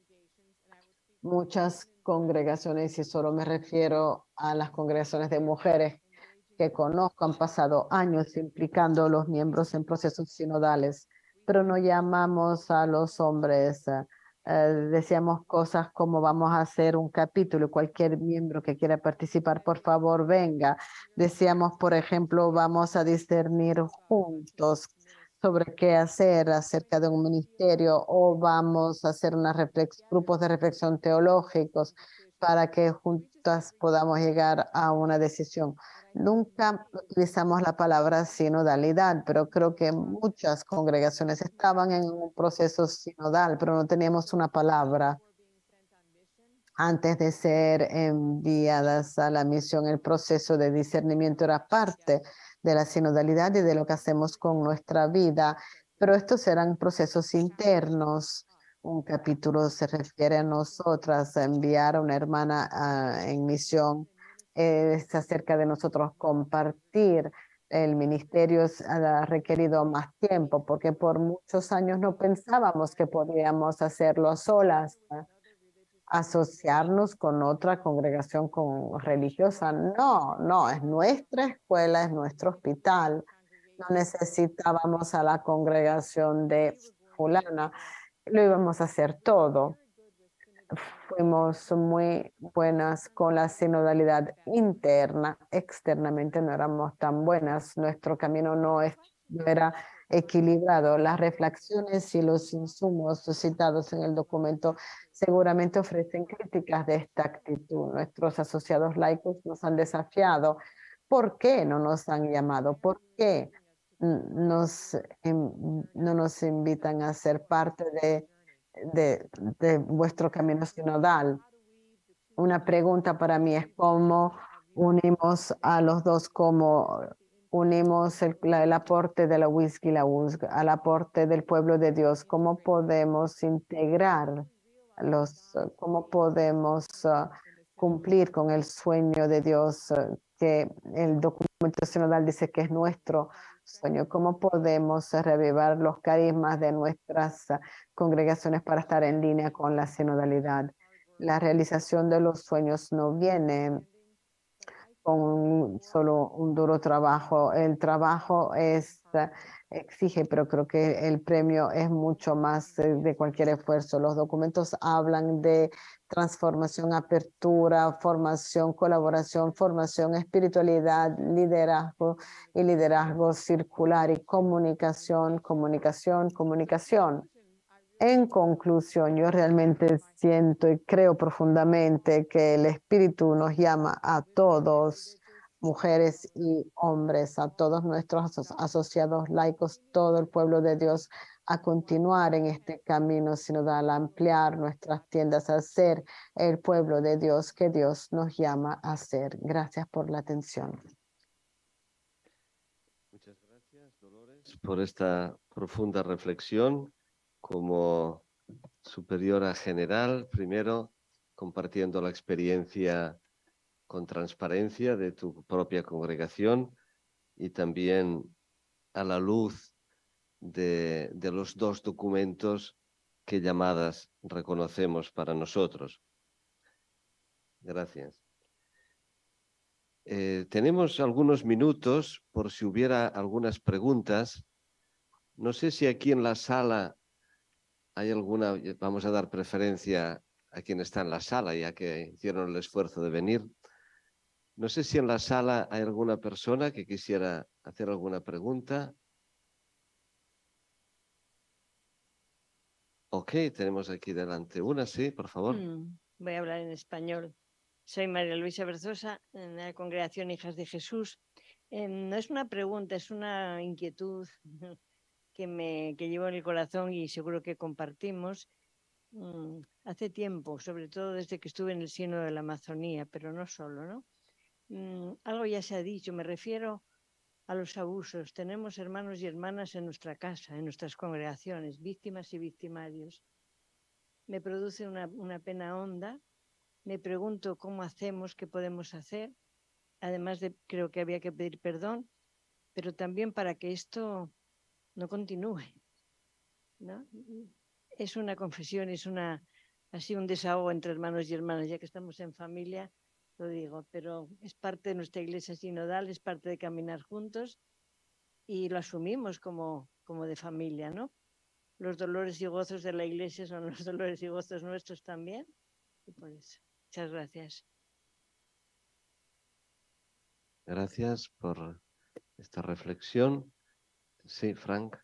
Muchas congregaciones, y solo me refiero a las congregaciones de mujeres que conozco, han pasado años implicando a los miembros en procesos sinodales, pero no llamamos a los hombres. Eh, decíamos cosas como vamos a hacer un capítulo, cualquier miembro que quiera participar, por favor, venga. Decíamos, por ejemplo, vamos a discernir juntos sobre qué hacer acerca de un ministerio o vamos a hacer una grupos de reflexión teológicos para que juntas podamos llegar a una decisión. Nunca utilizamos la palabra sinodalidad, pero creo que muchas congregaciones estaban en un proceso sinodal, pero no teníamos una palabra. Antes de ser enviadas a la misión, el proceso de discernimiento era parte de la sinodalidad y de lo que hacemos con nuestra vida, pero estos eran procesos internos. Un capítulo se refiere a nosotras, a enviar a una hermana uh, en misión, eh, es acerca de nosotros compartir. El ministerio ha requerido más tiempo porque por muchos años no pensábamos que podíamos hacerlo solas. Asociarnos con otra congregación con religiosa. No, no, es nuestra escuela, es nuestro hospital. No necesitábamos a la congregación de fulana, lo íbamos a hacer todo. Fuimos muy buenas con la sinodalidad interna, externamente no éramos tan buenas. Nuestro camino no, es, no era equilibrado. Las reflexiones y los insumos citados en el documento seguramente ofrecen críticas de esta actitud. Nuestros asociados laicos nos han desafiado. ¿Por qué no nos han llamado? ¿Por qué nos, no nos invitan a ser parte de, de, de vuestro camino sinodal? Una pregunta para mí es cómo unimos a los dos, cómo unimos el, la, el aporte de la whisky y la U S G al aporte del pueblo de Dios, cómo podemos integrar los, cómo podemos uh, cumplir con el sueño de Dios uh, que el documento sinodal dice que es nuestro sueño, cómo podemos uh, revivar los carismas de nuestras uh, congregaciones para estar en línea con la sinodalidad. La realización de los sueños no viene con un, solo un duro trabajo. El trabajo es, exige, pero creo que el premio es mucho más de cualquier esfuerzo. Los documentos hablan de transformación, apertura, formación, colaboración, formación, espiritualidad, liderazgo y liderazgo circular y comunicación, comunicación, comunicación. En conclusión, yo realmente siento y creo profundamente que el Espíritu nos llama a todos, mujeres y hombres, a todos nuestros asociados laicos, todo el pueblo de Dios, a continuar en este camino sinodal, a ampliar nuestras tiendas, a ser el pueblo de Dios que Dios nos llama a ser. Gracias por la atención. Muchas gracias, Dolores, por esta profunda reflexión. Como superiora general, primero compartiendo la experiencia con transparencia de tu propia congregación y también a la luz de, de los dos documentos que llamadas reconocemos para nosotros. Gracias. Eh, tenemos algunos minutos por si hubiera algunas preguntas. No sé si aquí en la sala hay alguna, vamos a dar preferencia a quien está en la sala, ya que hicieron el esfuerzo de venir. No sé si en la sala hay alguna persona que quisiera hacer alguna pregunta. Ok, tenemos aquí delante una, sí, por favor. Mm, voy a hablar en español. Soy María Luisa Berzosa, en la Congregación Hijas de Jesús. Eh, no es una pregunta, es una inquietud que, me, que llevo en el corazón y seguro que compartimos. Mm, hace tiempo, sobre todo desde que estuve en el Sínodo de la Amazonía, pero no solo, ¿no? Mm, algo ya se ha dicho, me refiero a los abusos. Tenemos hermanos y hermanas en nuestra casa, en nuestras congregaciones, víctimas y victimarios. Me produce una, una pena honda. Me pregunto cómo hacemos, qué podemos hacer. Además de, creo que había que pedir perdón, pero también para que esto no continúe, ¿no? Es una confesión, es una, así un desahogo entre hermanos y hermanas, ya que estamos en familia, lo digo, pero es parte de nuestra iglesia sinodal, es parte de caminar juntos y lo asumimos como, como de familia, ¿no? Los dolores y gozos de la iglesia son los dolores y gozos nuestros también, y por eso. Muchas gracias. Gracias por esta reflexión. Sí, Frank.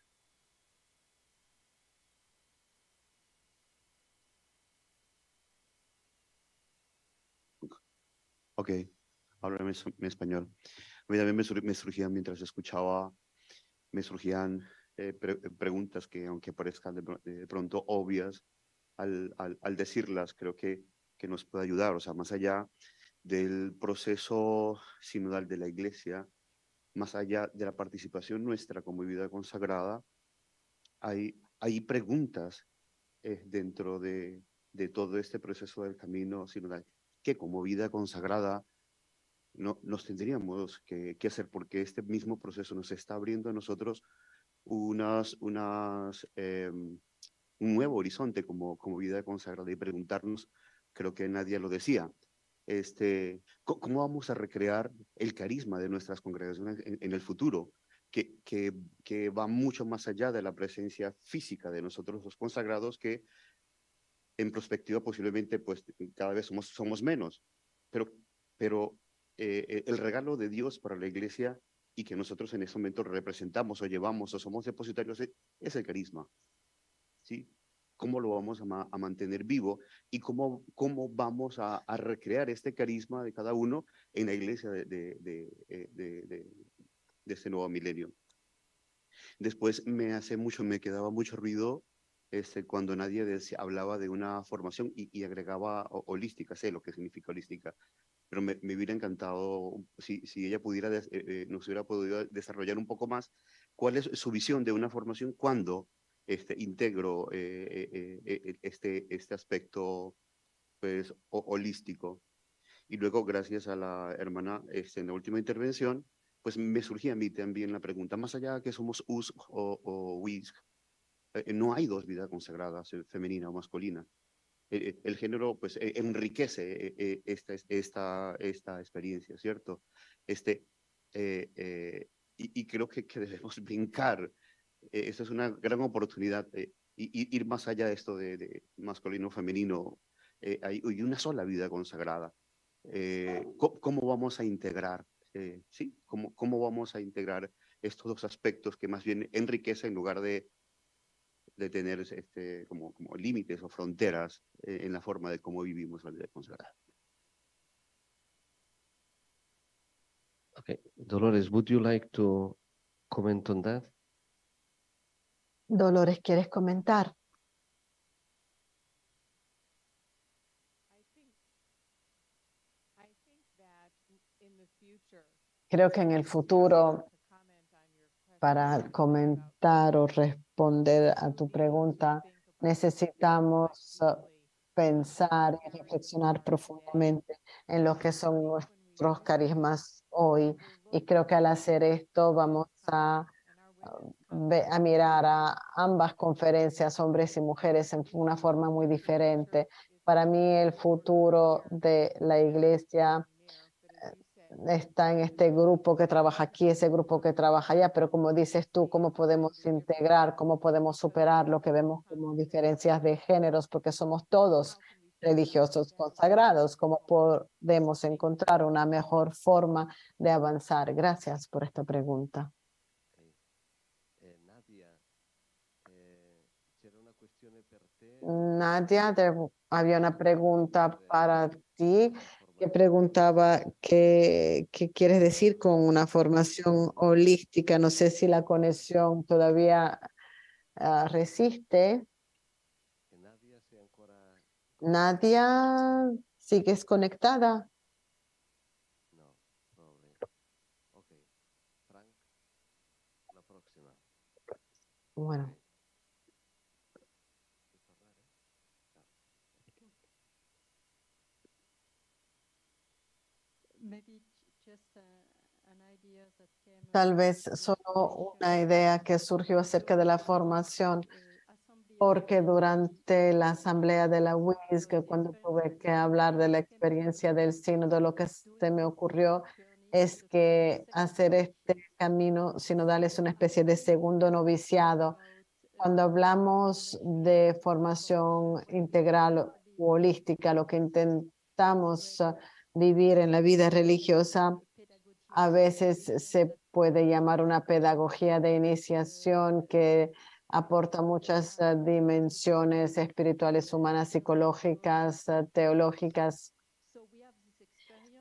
Ok, hablo en, en español. A mí también me, sur- me surgían, mientras escuchaba, me surgían eh, pre- preguntas que, aunque parezcan de, pr- de pronto obvias, al, al, al decirlas, creo que, que nos puede ayudar. O sea, más allá del proceso sinodal de la Iglesia, más allá de la participación nuestra como vida consagrada, hay, hay preguntas eh, dentro de, de todo este proceso del camino sinodal que como vida consagrada no, nos tendríamos que, que hacer, porque este mismo proceso nos está abriendo a nosotros unas, unas, eh, un nuevo horizonte como, como vida consagrada y preguntarnos, creo que nadie lo decía, este, ¿cómo vamos a recrear el carisma de nuestras congregaciones en, en el futuro? Que, que, que va mucho más allá de la presencia física de nosotros los consagrados, que en perspectiva posiblemente pues cada vez somos, somos menos, pero, pero eh, el regalo de Dios para la iglesia y que nosotros en ese momento representamos o llevamos o somos depositarios es, es el carisma, ¿sí? ¿Cómo lo vamos a, ma a mantener vivo y cómo, cómo vamos a, a recrear este carisma de cada uno en la iglesia de, de, de, de, de, de, de este nuevo milenio? Después me hace mucho, me quedaba mucho ruido este, cuando nadie decía, hablaba de una formación y, y agregaba holística, sé lo que significa holística, pero me, me hubiera encantado si, si ella pudiera, des, eh, eh, nos hubiera podido desarrollar un poco más cuál es su visión de una formación cuando este, integro eh, eh, eh, este, este aspecto pues, holístico. Y luego, gracias a la hermana este, en la última intervención, pues me surgía a mí también la pregunta, más allá de que somos U S G o, o W I S G, eh, no hay dos vidas consagradas, eh, femenina o masculina. El, el género pues eh, enriquece eh, eh, esta, esta, esta experiencia, ¿cierto? Este, eh, eh, y, y creo que, que debemos brincar. Eh, esta es una gran oportunidad, eh, y, y ir más allá de esto de, de masculino, femenino. Eh, hay, hay una sola vida consagrada. Eh, ¿cómo, ¿Cómo vamos a integrar? Eh, sí, ¿cómo, ¿cómo vamos a integrar estos dos aspectos que más bien enriquecen en lugar de, de tener este, como, como límites o fronteras eh, en la forma de cómo vivimos la vida consagrada? Okay, Dolores, would you like to comment on that? Dolores, ¿quieres comentar? Creo que en el futuro, para comentar o responder a tu pregunta, necesitamos uh, pensar y reflexionar profundamente en lo que son nuestros carismas hoy. Y creo que al hacer esto vamos a, a mirar a ambas conferencias, hombres y mujeres, en una forma muy diferente. Para mí el futuro de la iglesia está en este grupo que trabaja aquí, ese grupo que trabaja allá, pero como dices tú, ¿cómo podemos integrar, cómo podemos superar lo que vemos como diferencias de géneros? Porque somos todos religiosos consagrados. ¿Cómo podemos encontrar una mejor forma de avanzar? Gracias por esta pregunta. Eh, Nadia, eh, c'era una questione per te. Nadia, te- había una pregunta para ti que preguntaba qué, qué quieres decir con una formación holística. No sé si la conexión todavía uh, resiste. Que Nadia sea ancora... Nadia, ¿sigues conectada? No, probably. Ok, Frank, la próxima. Bueno. Tal vez solo una idea que surgió acerca de la formación, porque durante la asamblea de la U I S, que cuando tuve que hablar de la experiencia del sínodo, lo que se me ocurrió es que hacer este camino sinodal es una especie de segundo noviciado. Cuando hablamos de formación integral u holística, lo que intentamos uh, vivir en la vida religiosa a veces se puede llamar una pedagogía de iniciación que aporta muchas uh, dimensiones espirituales, humanas, psicológicas, uh, teológicas.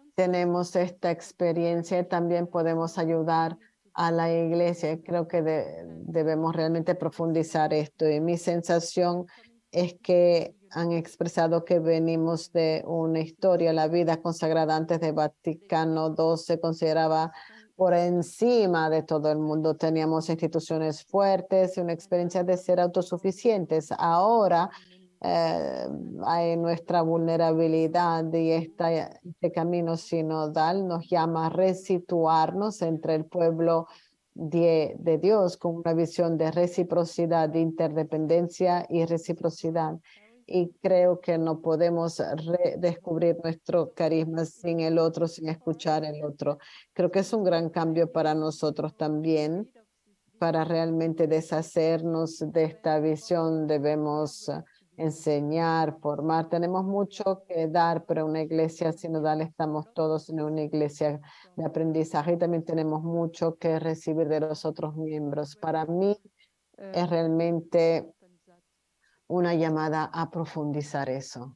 tenemos esta experiencia y también podemos ayudar a la iglesia. Creo que de- debemos realmente profundizar esto. Y mi sensación es que han expresado que venimos de una historia. La vida consagrada antes de Vaticano dos se consideraba por encima de todo el mundo. Teníamos instituciones fuertes y una experiencia de ser autosuficientes. Ahora eh, hay nuestra vulnerabilidad y esta, este camino sinodal nos llama a resituarnos entre el pueblo de, de Dios con una visión de reciprocidad, de interdependencia y reciprocidad. Y creo que no podemos redescubrir nuestro carisma sin el otro, sin escuchar el otro. Creo que es un gran cambio para nosotros también. Para realmente deshacernos de esta visión debemos uh, enseñar, formar. Tenemos mucho que dar, pero una iglesia sinodal estamos todos en una iglesia de aprendizaje y también tenemos mucho que recibir de los otros miembros. Para mí es realmente una llamada a profundizar eso.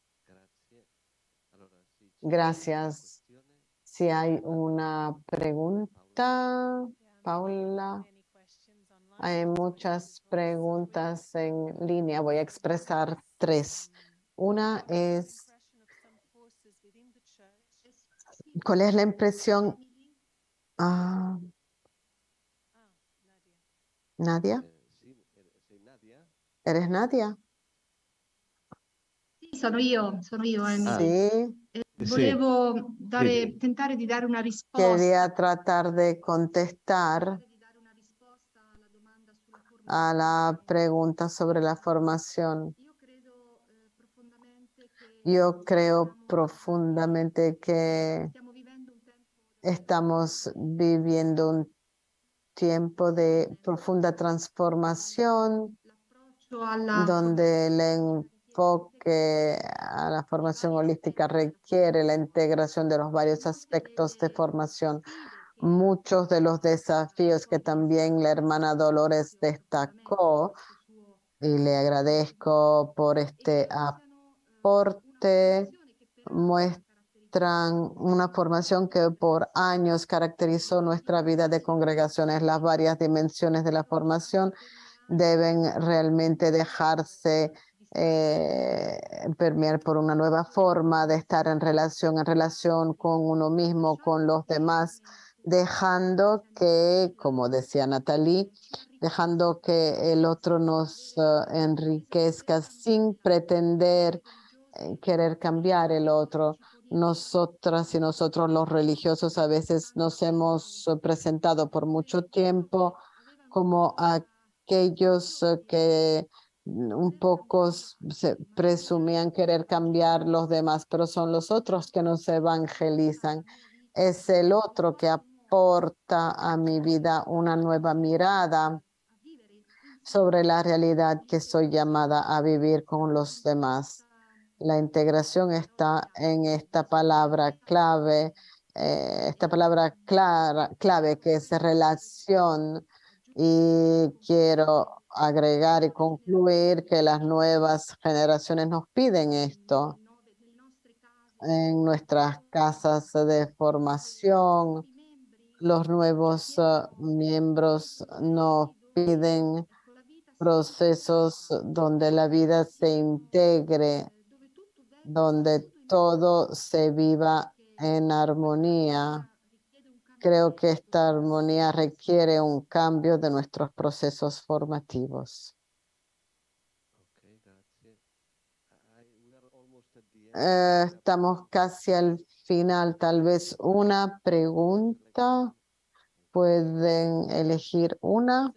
Gracias. Si hay una pregunta, Paula. Hay muchas preguntas en línea. Voy a expresar tres. Una es, ¿cuál es la impresión? Ah, ¿Nadia? ¿Eres Nadia? Sì, sono io, sono io, Emily. Sí. Eh, Sì. volevo dare, Sì. tentare di dare una risposta. Quería tratar de contestar di dare una risposta alla domanda sulla a la pregunta sobre la formación. Io credo eh, profondamente che Yo creo stiamo- profundamente que stiamo vivendo un tempo estamos viviendo un tiempo de profunda transformación, l'approccio alla donde el enfoque a la formación holística requiere la integración de los varios aspectos de formación. Muchos de los desafíos que también la hermana Dolores destacó, y le agradezco por este aporte, muestran una formación que por años caracterizó nuestra vida de congregaciones. Las varias dimensiones de la formación deben realmente dejarse eh, permear por una nueva forma de estar en relación, en relación con uno mismo, con los demás, dejando que, como decía Natalie, dejando que el otro nos uh, enriquezca sin pretender eh, querer cambiar el otro. Nosotras y nosotros los religiosos a veces nos hemos uh, presentado por mucho tiempo como aquellos uh, que un poco se presumían querer cambiar los demás, pero son los otros que nos evangelizan. Es el otro que aporta a mi vida una nueva mirada sobre la realidad que soy llamada a vivir con los demás. La integración está en esta palabra clave, eh, esta palabra clara, clave que es relación. Y quiero agregar y concluir que las nuevas generaciones nos piden esto en nuestras casas de formación. Los nuevos uh, miembros nos piden procesos donde la vida se integre, donde todo se viva en armonía. Creo que esta armonía requiere un cambio de nuestros procesos formativos. Eh, estamos casi al final. Tal vez una pregunta. Pueden elegir una.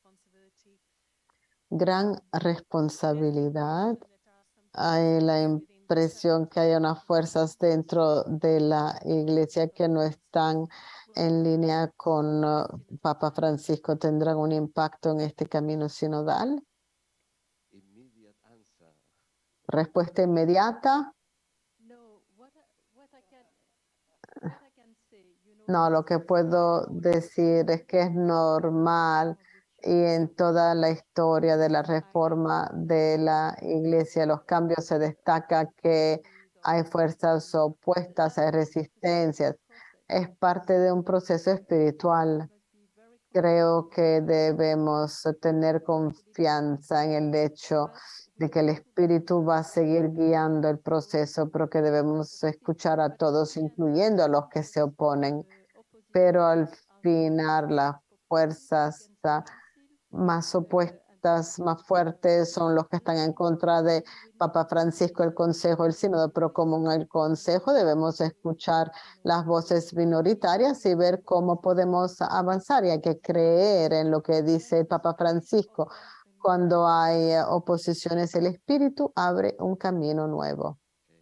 Gran responsabilidad. Hay la impresión que hay unas fuerzas dentro de la iglesia que no están en línea con uh, Papa Francisco. ¿Tendrán un impacto en este camino sinodal? Respuesta inmediata. No, lo que puedo decir es que es normal y en toda la historia de la reforma de la iglesia, los cambios se destaca que hay fuerzas opuestas, hay resistencias. Es parte de un proceso espiritual. Creo que debemos tener confianza en el hecho de que el Espíritu va a seguir guiando el proceso, pero que debemos escuchar a todos, incluyendo a los que se oponen. Pero al final las fuerzas más opuestas, más fuertes, son los que están en contra de Papa Francisco, el Consejo, el Sínodo, pero como en el Consejo debemos escuchar las voces minoritarias y ver cómo podemos avanzar, y hay que creer en lo que dice el Papa Francisco. Cuando hay oposiciones, el Espíritu abre un camino nuevo.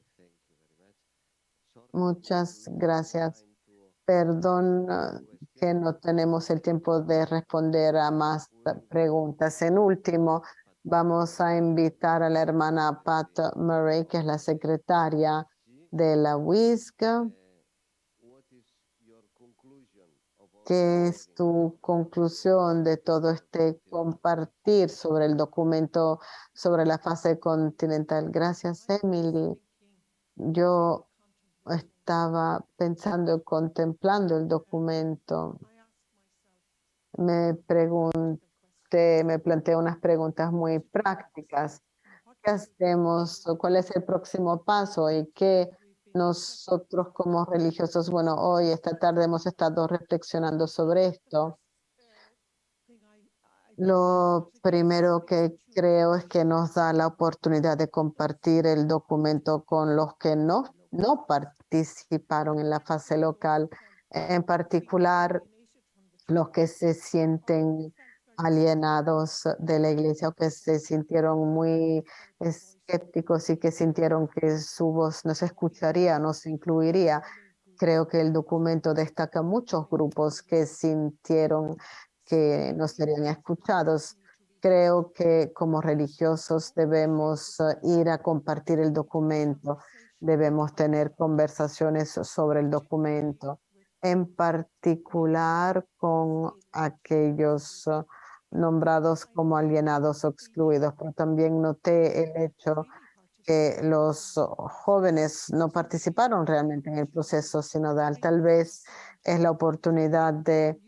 Muchas gracias. Perdón que no tenemos el tiempo de responder a más preguntas. En último, vamos a invitar a la hermana Pat Murray, que es la secretaria de la W I S C. ¿Qué es tu conclusión de todo este compartir sobre el documento sobre la fase continental? Gracias, Emily. Yo estaba pensando y contemplando el documento. Me pregunté, me planteé unas preguntas muy prácticas. ¿Qué hacemos? ¿Cuál es el próximo paso? ¿Y qué nosotros como religiosos? Bueno, hoy, esta tarde, hemos estado reflexionando sobre esto. Lo primero que creo es que nos da la oportunidad de compartir el documento con los que no, no participaron en la fase local, en particular los que se sienten alienados de la iglesia o que se sintieron muy escépticos y que sintieron que su voz no se escucharía, no se incluiría. Creo que el documento destaca muchos grupos que sintieron que no serían escuchados. Creo que como religiosos debemos ir a compartir el documento, debemos tener conversaciones sobre el documento, en particular con aquellos nombrados como alienados o excluidos, pero también noté el hecho que los jóvenes no participaron realmente en el proceso sinodal. Tal vez es la oportunidad de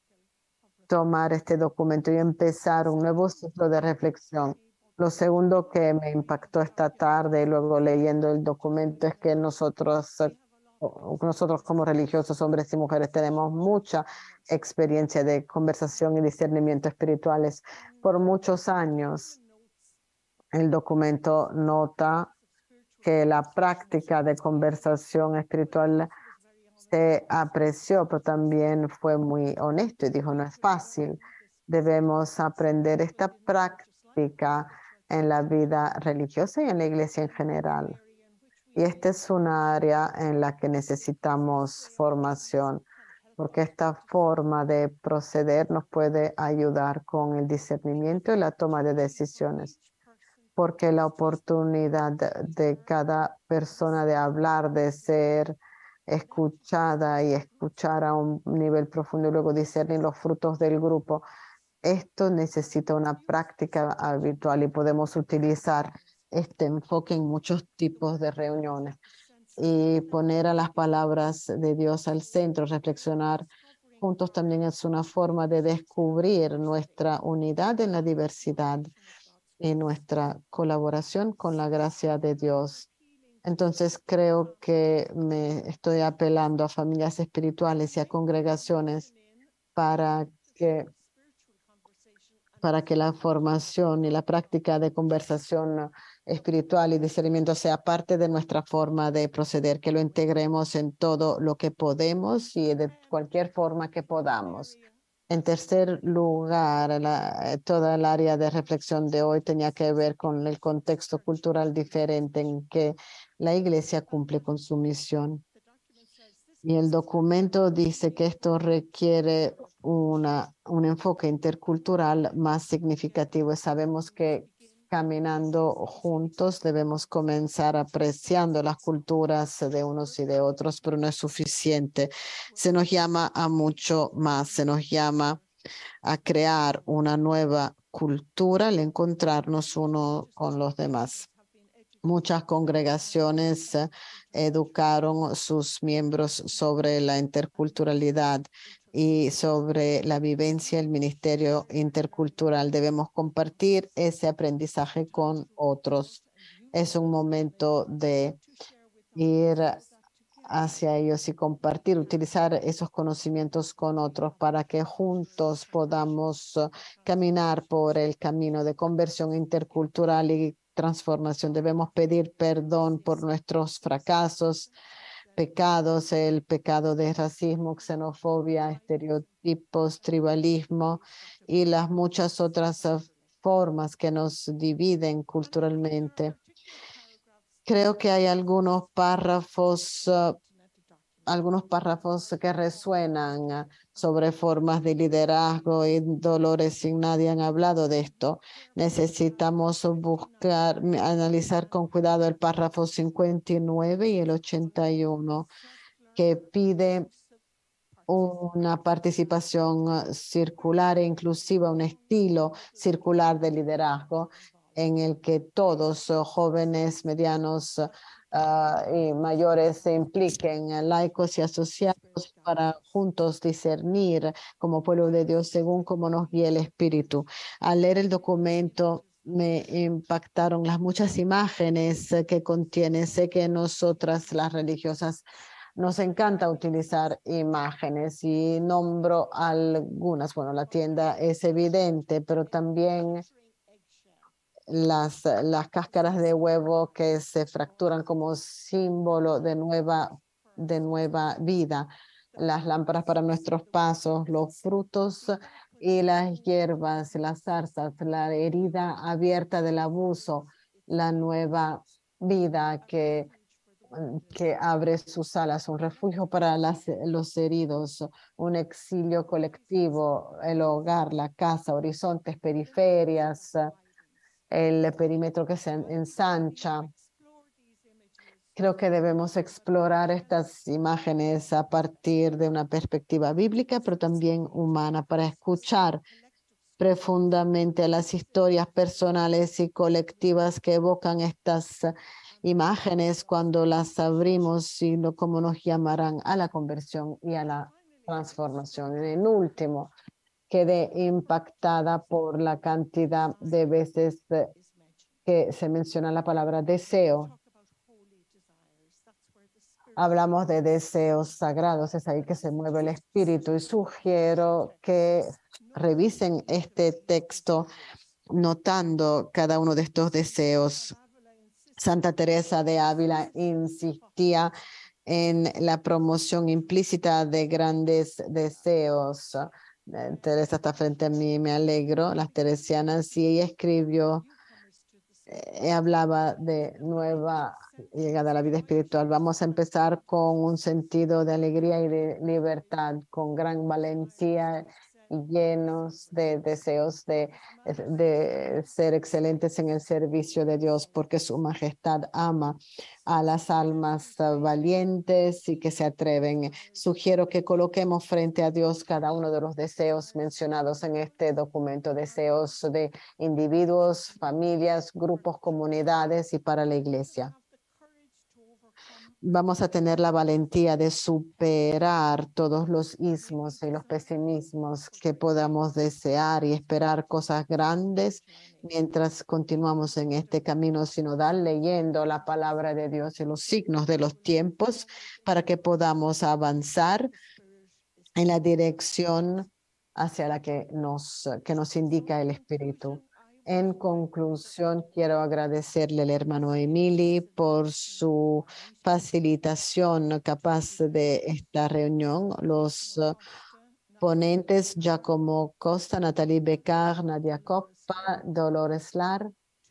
tomar este documento y empezar un nuevo ciclo de reflexión. Lo segundo que me impactó esta tarde, luego leyendo el documento, es que nosotros, nosotros como religiosos, hombres y mujeres, tenemos mucha experiencia de conversación y discernimiento espirituales por muchos años. El documento nota que la práctica de conversación espiritual se apreció, pero también fue muy honesto y dijo, no es fácil. Debemos aprender esta práctica en la vida religiosa y en la iglesia en general. Y esta es una área en la que necesitamos formación, porque esta forma de proceder nos puede ayudar con el discernimiento y la toma de decisiones. Porque la oportunidad de cada persona de hablar, de ser escuchada y escuchar a un nivel profundo y luego discernir los frutos del grupo, esto necesita una práctica habitual y podemos utilizar este enfoque en muchos tipos de reuniones y poner a las palabras de Dios al centro, reflexionar juntos también es una forma de descubrir nuestra unidad en la diversidad y nuestra colaboración con la gracia de Dios. Entonces creo que me estoy apelando a familias espirituales y a congregaciones para que, para que la formación y la práctica de conversación espiritual y discernimiento sea parte de nuestra forma de proceder, que lo integremos en todo lo que podemos y de cualquier forma que podamos. En tercer lugar, la, toda el área de reflexión de hoy tenía que ver con el contexto cultural diferente en que la iglesia cumple con su misión. Y el documento dice que esto requiere una, un enfoque intercultural más significativo. Y sabemos que caminando juntos debemos comenzar apreciando las culturas de unos y de otros, pero no es suficiente. Se nos llama a mucho más, se nos llama a crear una nueva cultura al encontrarnos uno con los demás. Muchas congregaciones eh, educaron sus miembros sobre la interculturalidad y sobre la vivencia del ministerio intercultural. Debemos compartir ese aprendizaje con otros. Es un momento de ir hacia ellos y compartir, utilizar esos conocimientos con otros para que juntos podamos uh, caminar por el camino de conversión intercultural y transformación. Debemos pedir perdón por nuestros fracasos, pecados, el pecado de racismo, xenofobia, estereotipos, tribalismo y las muchas otras uh, formas que nos dividen culturalmente. Creo que hay algunos párrafos, uh, algunos párrafos que resuenan uh, sobre formas de liderazgo y dolores sin nadie han hablado de esto. Necesitamos buscar, analizar con cuidado el párrafo cincuenta y nueve y el ochenta y uno, que pide una participación uh, circular e inclusiva, un estilo circular de liderazgo en el que todos, uh, jóvenes, medianos uh, y mayores, se impliquen, uh, laicos y asociados, para juntos discernir como pueblo de Dios según como nos guía el Espíritu. Al leer el documento me impactaron las muchas imágenes uh, que contiene. Sé que nosotras, las religiosas, nos encanta utilizar imágenes y nombro algunas. Bueno, la tienda es evidente, pero también las, las cáscaras de huevo que se fracturan como símbolo de nueva, de nueva vida, las lámparas para nuestros pasos, los frutos y las hierbas, las zarzas, la herida abierta del abuso, la nueva vida que que abre sus alas, un refugio para las, los heridos, un exilio colectivo, el hogar, la casa, horizontes, periferias, el perímetro que se ensancha. Creo que debemos explorar estas imágenes a partir de una perspectiva bíblica, pero también humana, para escuchar profundamente las historias personales y colectivas que evocan estas imágenes cuando las abrimos, y lo, como nos llamarán a la conversión y a la transformación. En último, quedé impactada por la cantidad de veces que se menciona la palabra deseo. Hablamos de deseos sagrados, es ahí que se mueve el espíritu, y sugiero que revisen este texto notando cada uno de estos deseos. Santa Teresa de Ávila insistía en la promoción implícita de grandes deseos. Teresa está frente a mí, me alegro, las teresianas, y ella escribió, eh, hablaba de nueva llegada a la vida espiritual. Vamos a empezar con un sentido de alegría y de libertad, con gran valentía y llenos de deseos de, de ser excelentes en el servicio de Dios, porque su majestad ama a las almas valientes y que se atreven. Sugiero que coloquemos frente a Dios cada uno de los deseos mencionados en este documento, deseos de individuos, familias, grupos, comunidades y para la iglesia. Vamos a tener la valentía de superar todos los ismos y los pesimismos, que podamos desear y esperar cosas grandes mientras continuamos en este camino sinodal, leyendo la palabra de Dios y los signos de los tiempos, para que podamos avanzar en la dirección hacia la que nos, que nos indica el Espíritu. En conclusión, quiero agradecerle al hermano Emili por su facilitación capaz de esta reunión. Los uh, ponentes Giacomo Costa, Natalie Becar, Nadia Coppa, Dolores Lar.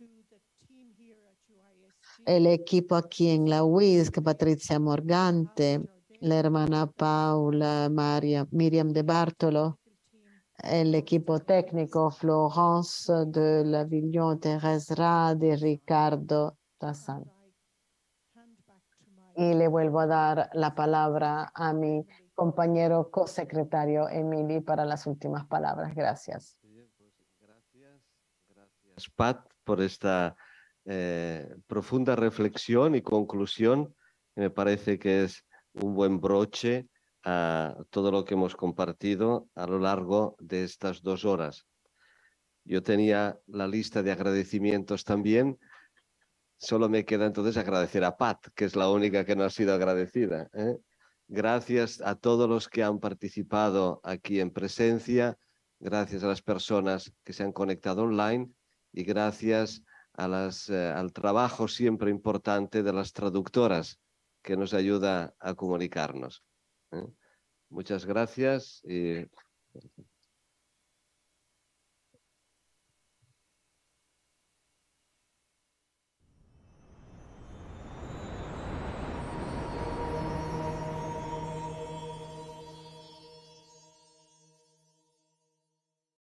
El equipo aquí en la U I S, Patricia Morgante, la hermana Paula, Maria, Miriam de Bartolo, el equipo técnico Florence de Lavillon, Thérèse Rad y Ricardo Tassan. Y le vuelvo a dar la palabra a mi compañero cosecretario Emili para las últimas palabras. Gracias. Gracias, gracias Pat por esta eh, profunda reflexión y conclusión. Me parece que es un buen broche a todo lo que hemos compartido a lo largo de estas dos horas. Yo tenía la lista de agradecimientos también. Solo me queda entonces agradecer a Pat, que es la única que no ha sido agradecida, ¿eh? Gracias a todos los que han participado aquí en presencia, gracias a las personas que se han conectado online y gracias a las, eh, al trabajo siempre importante de las traductoras que nos ayuda a comunicarnos, ¿eh? Muchas gracias y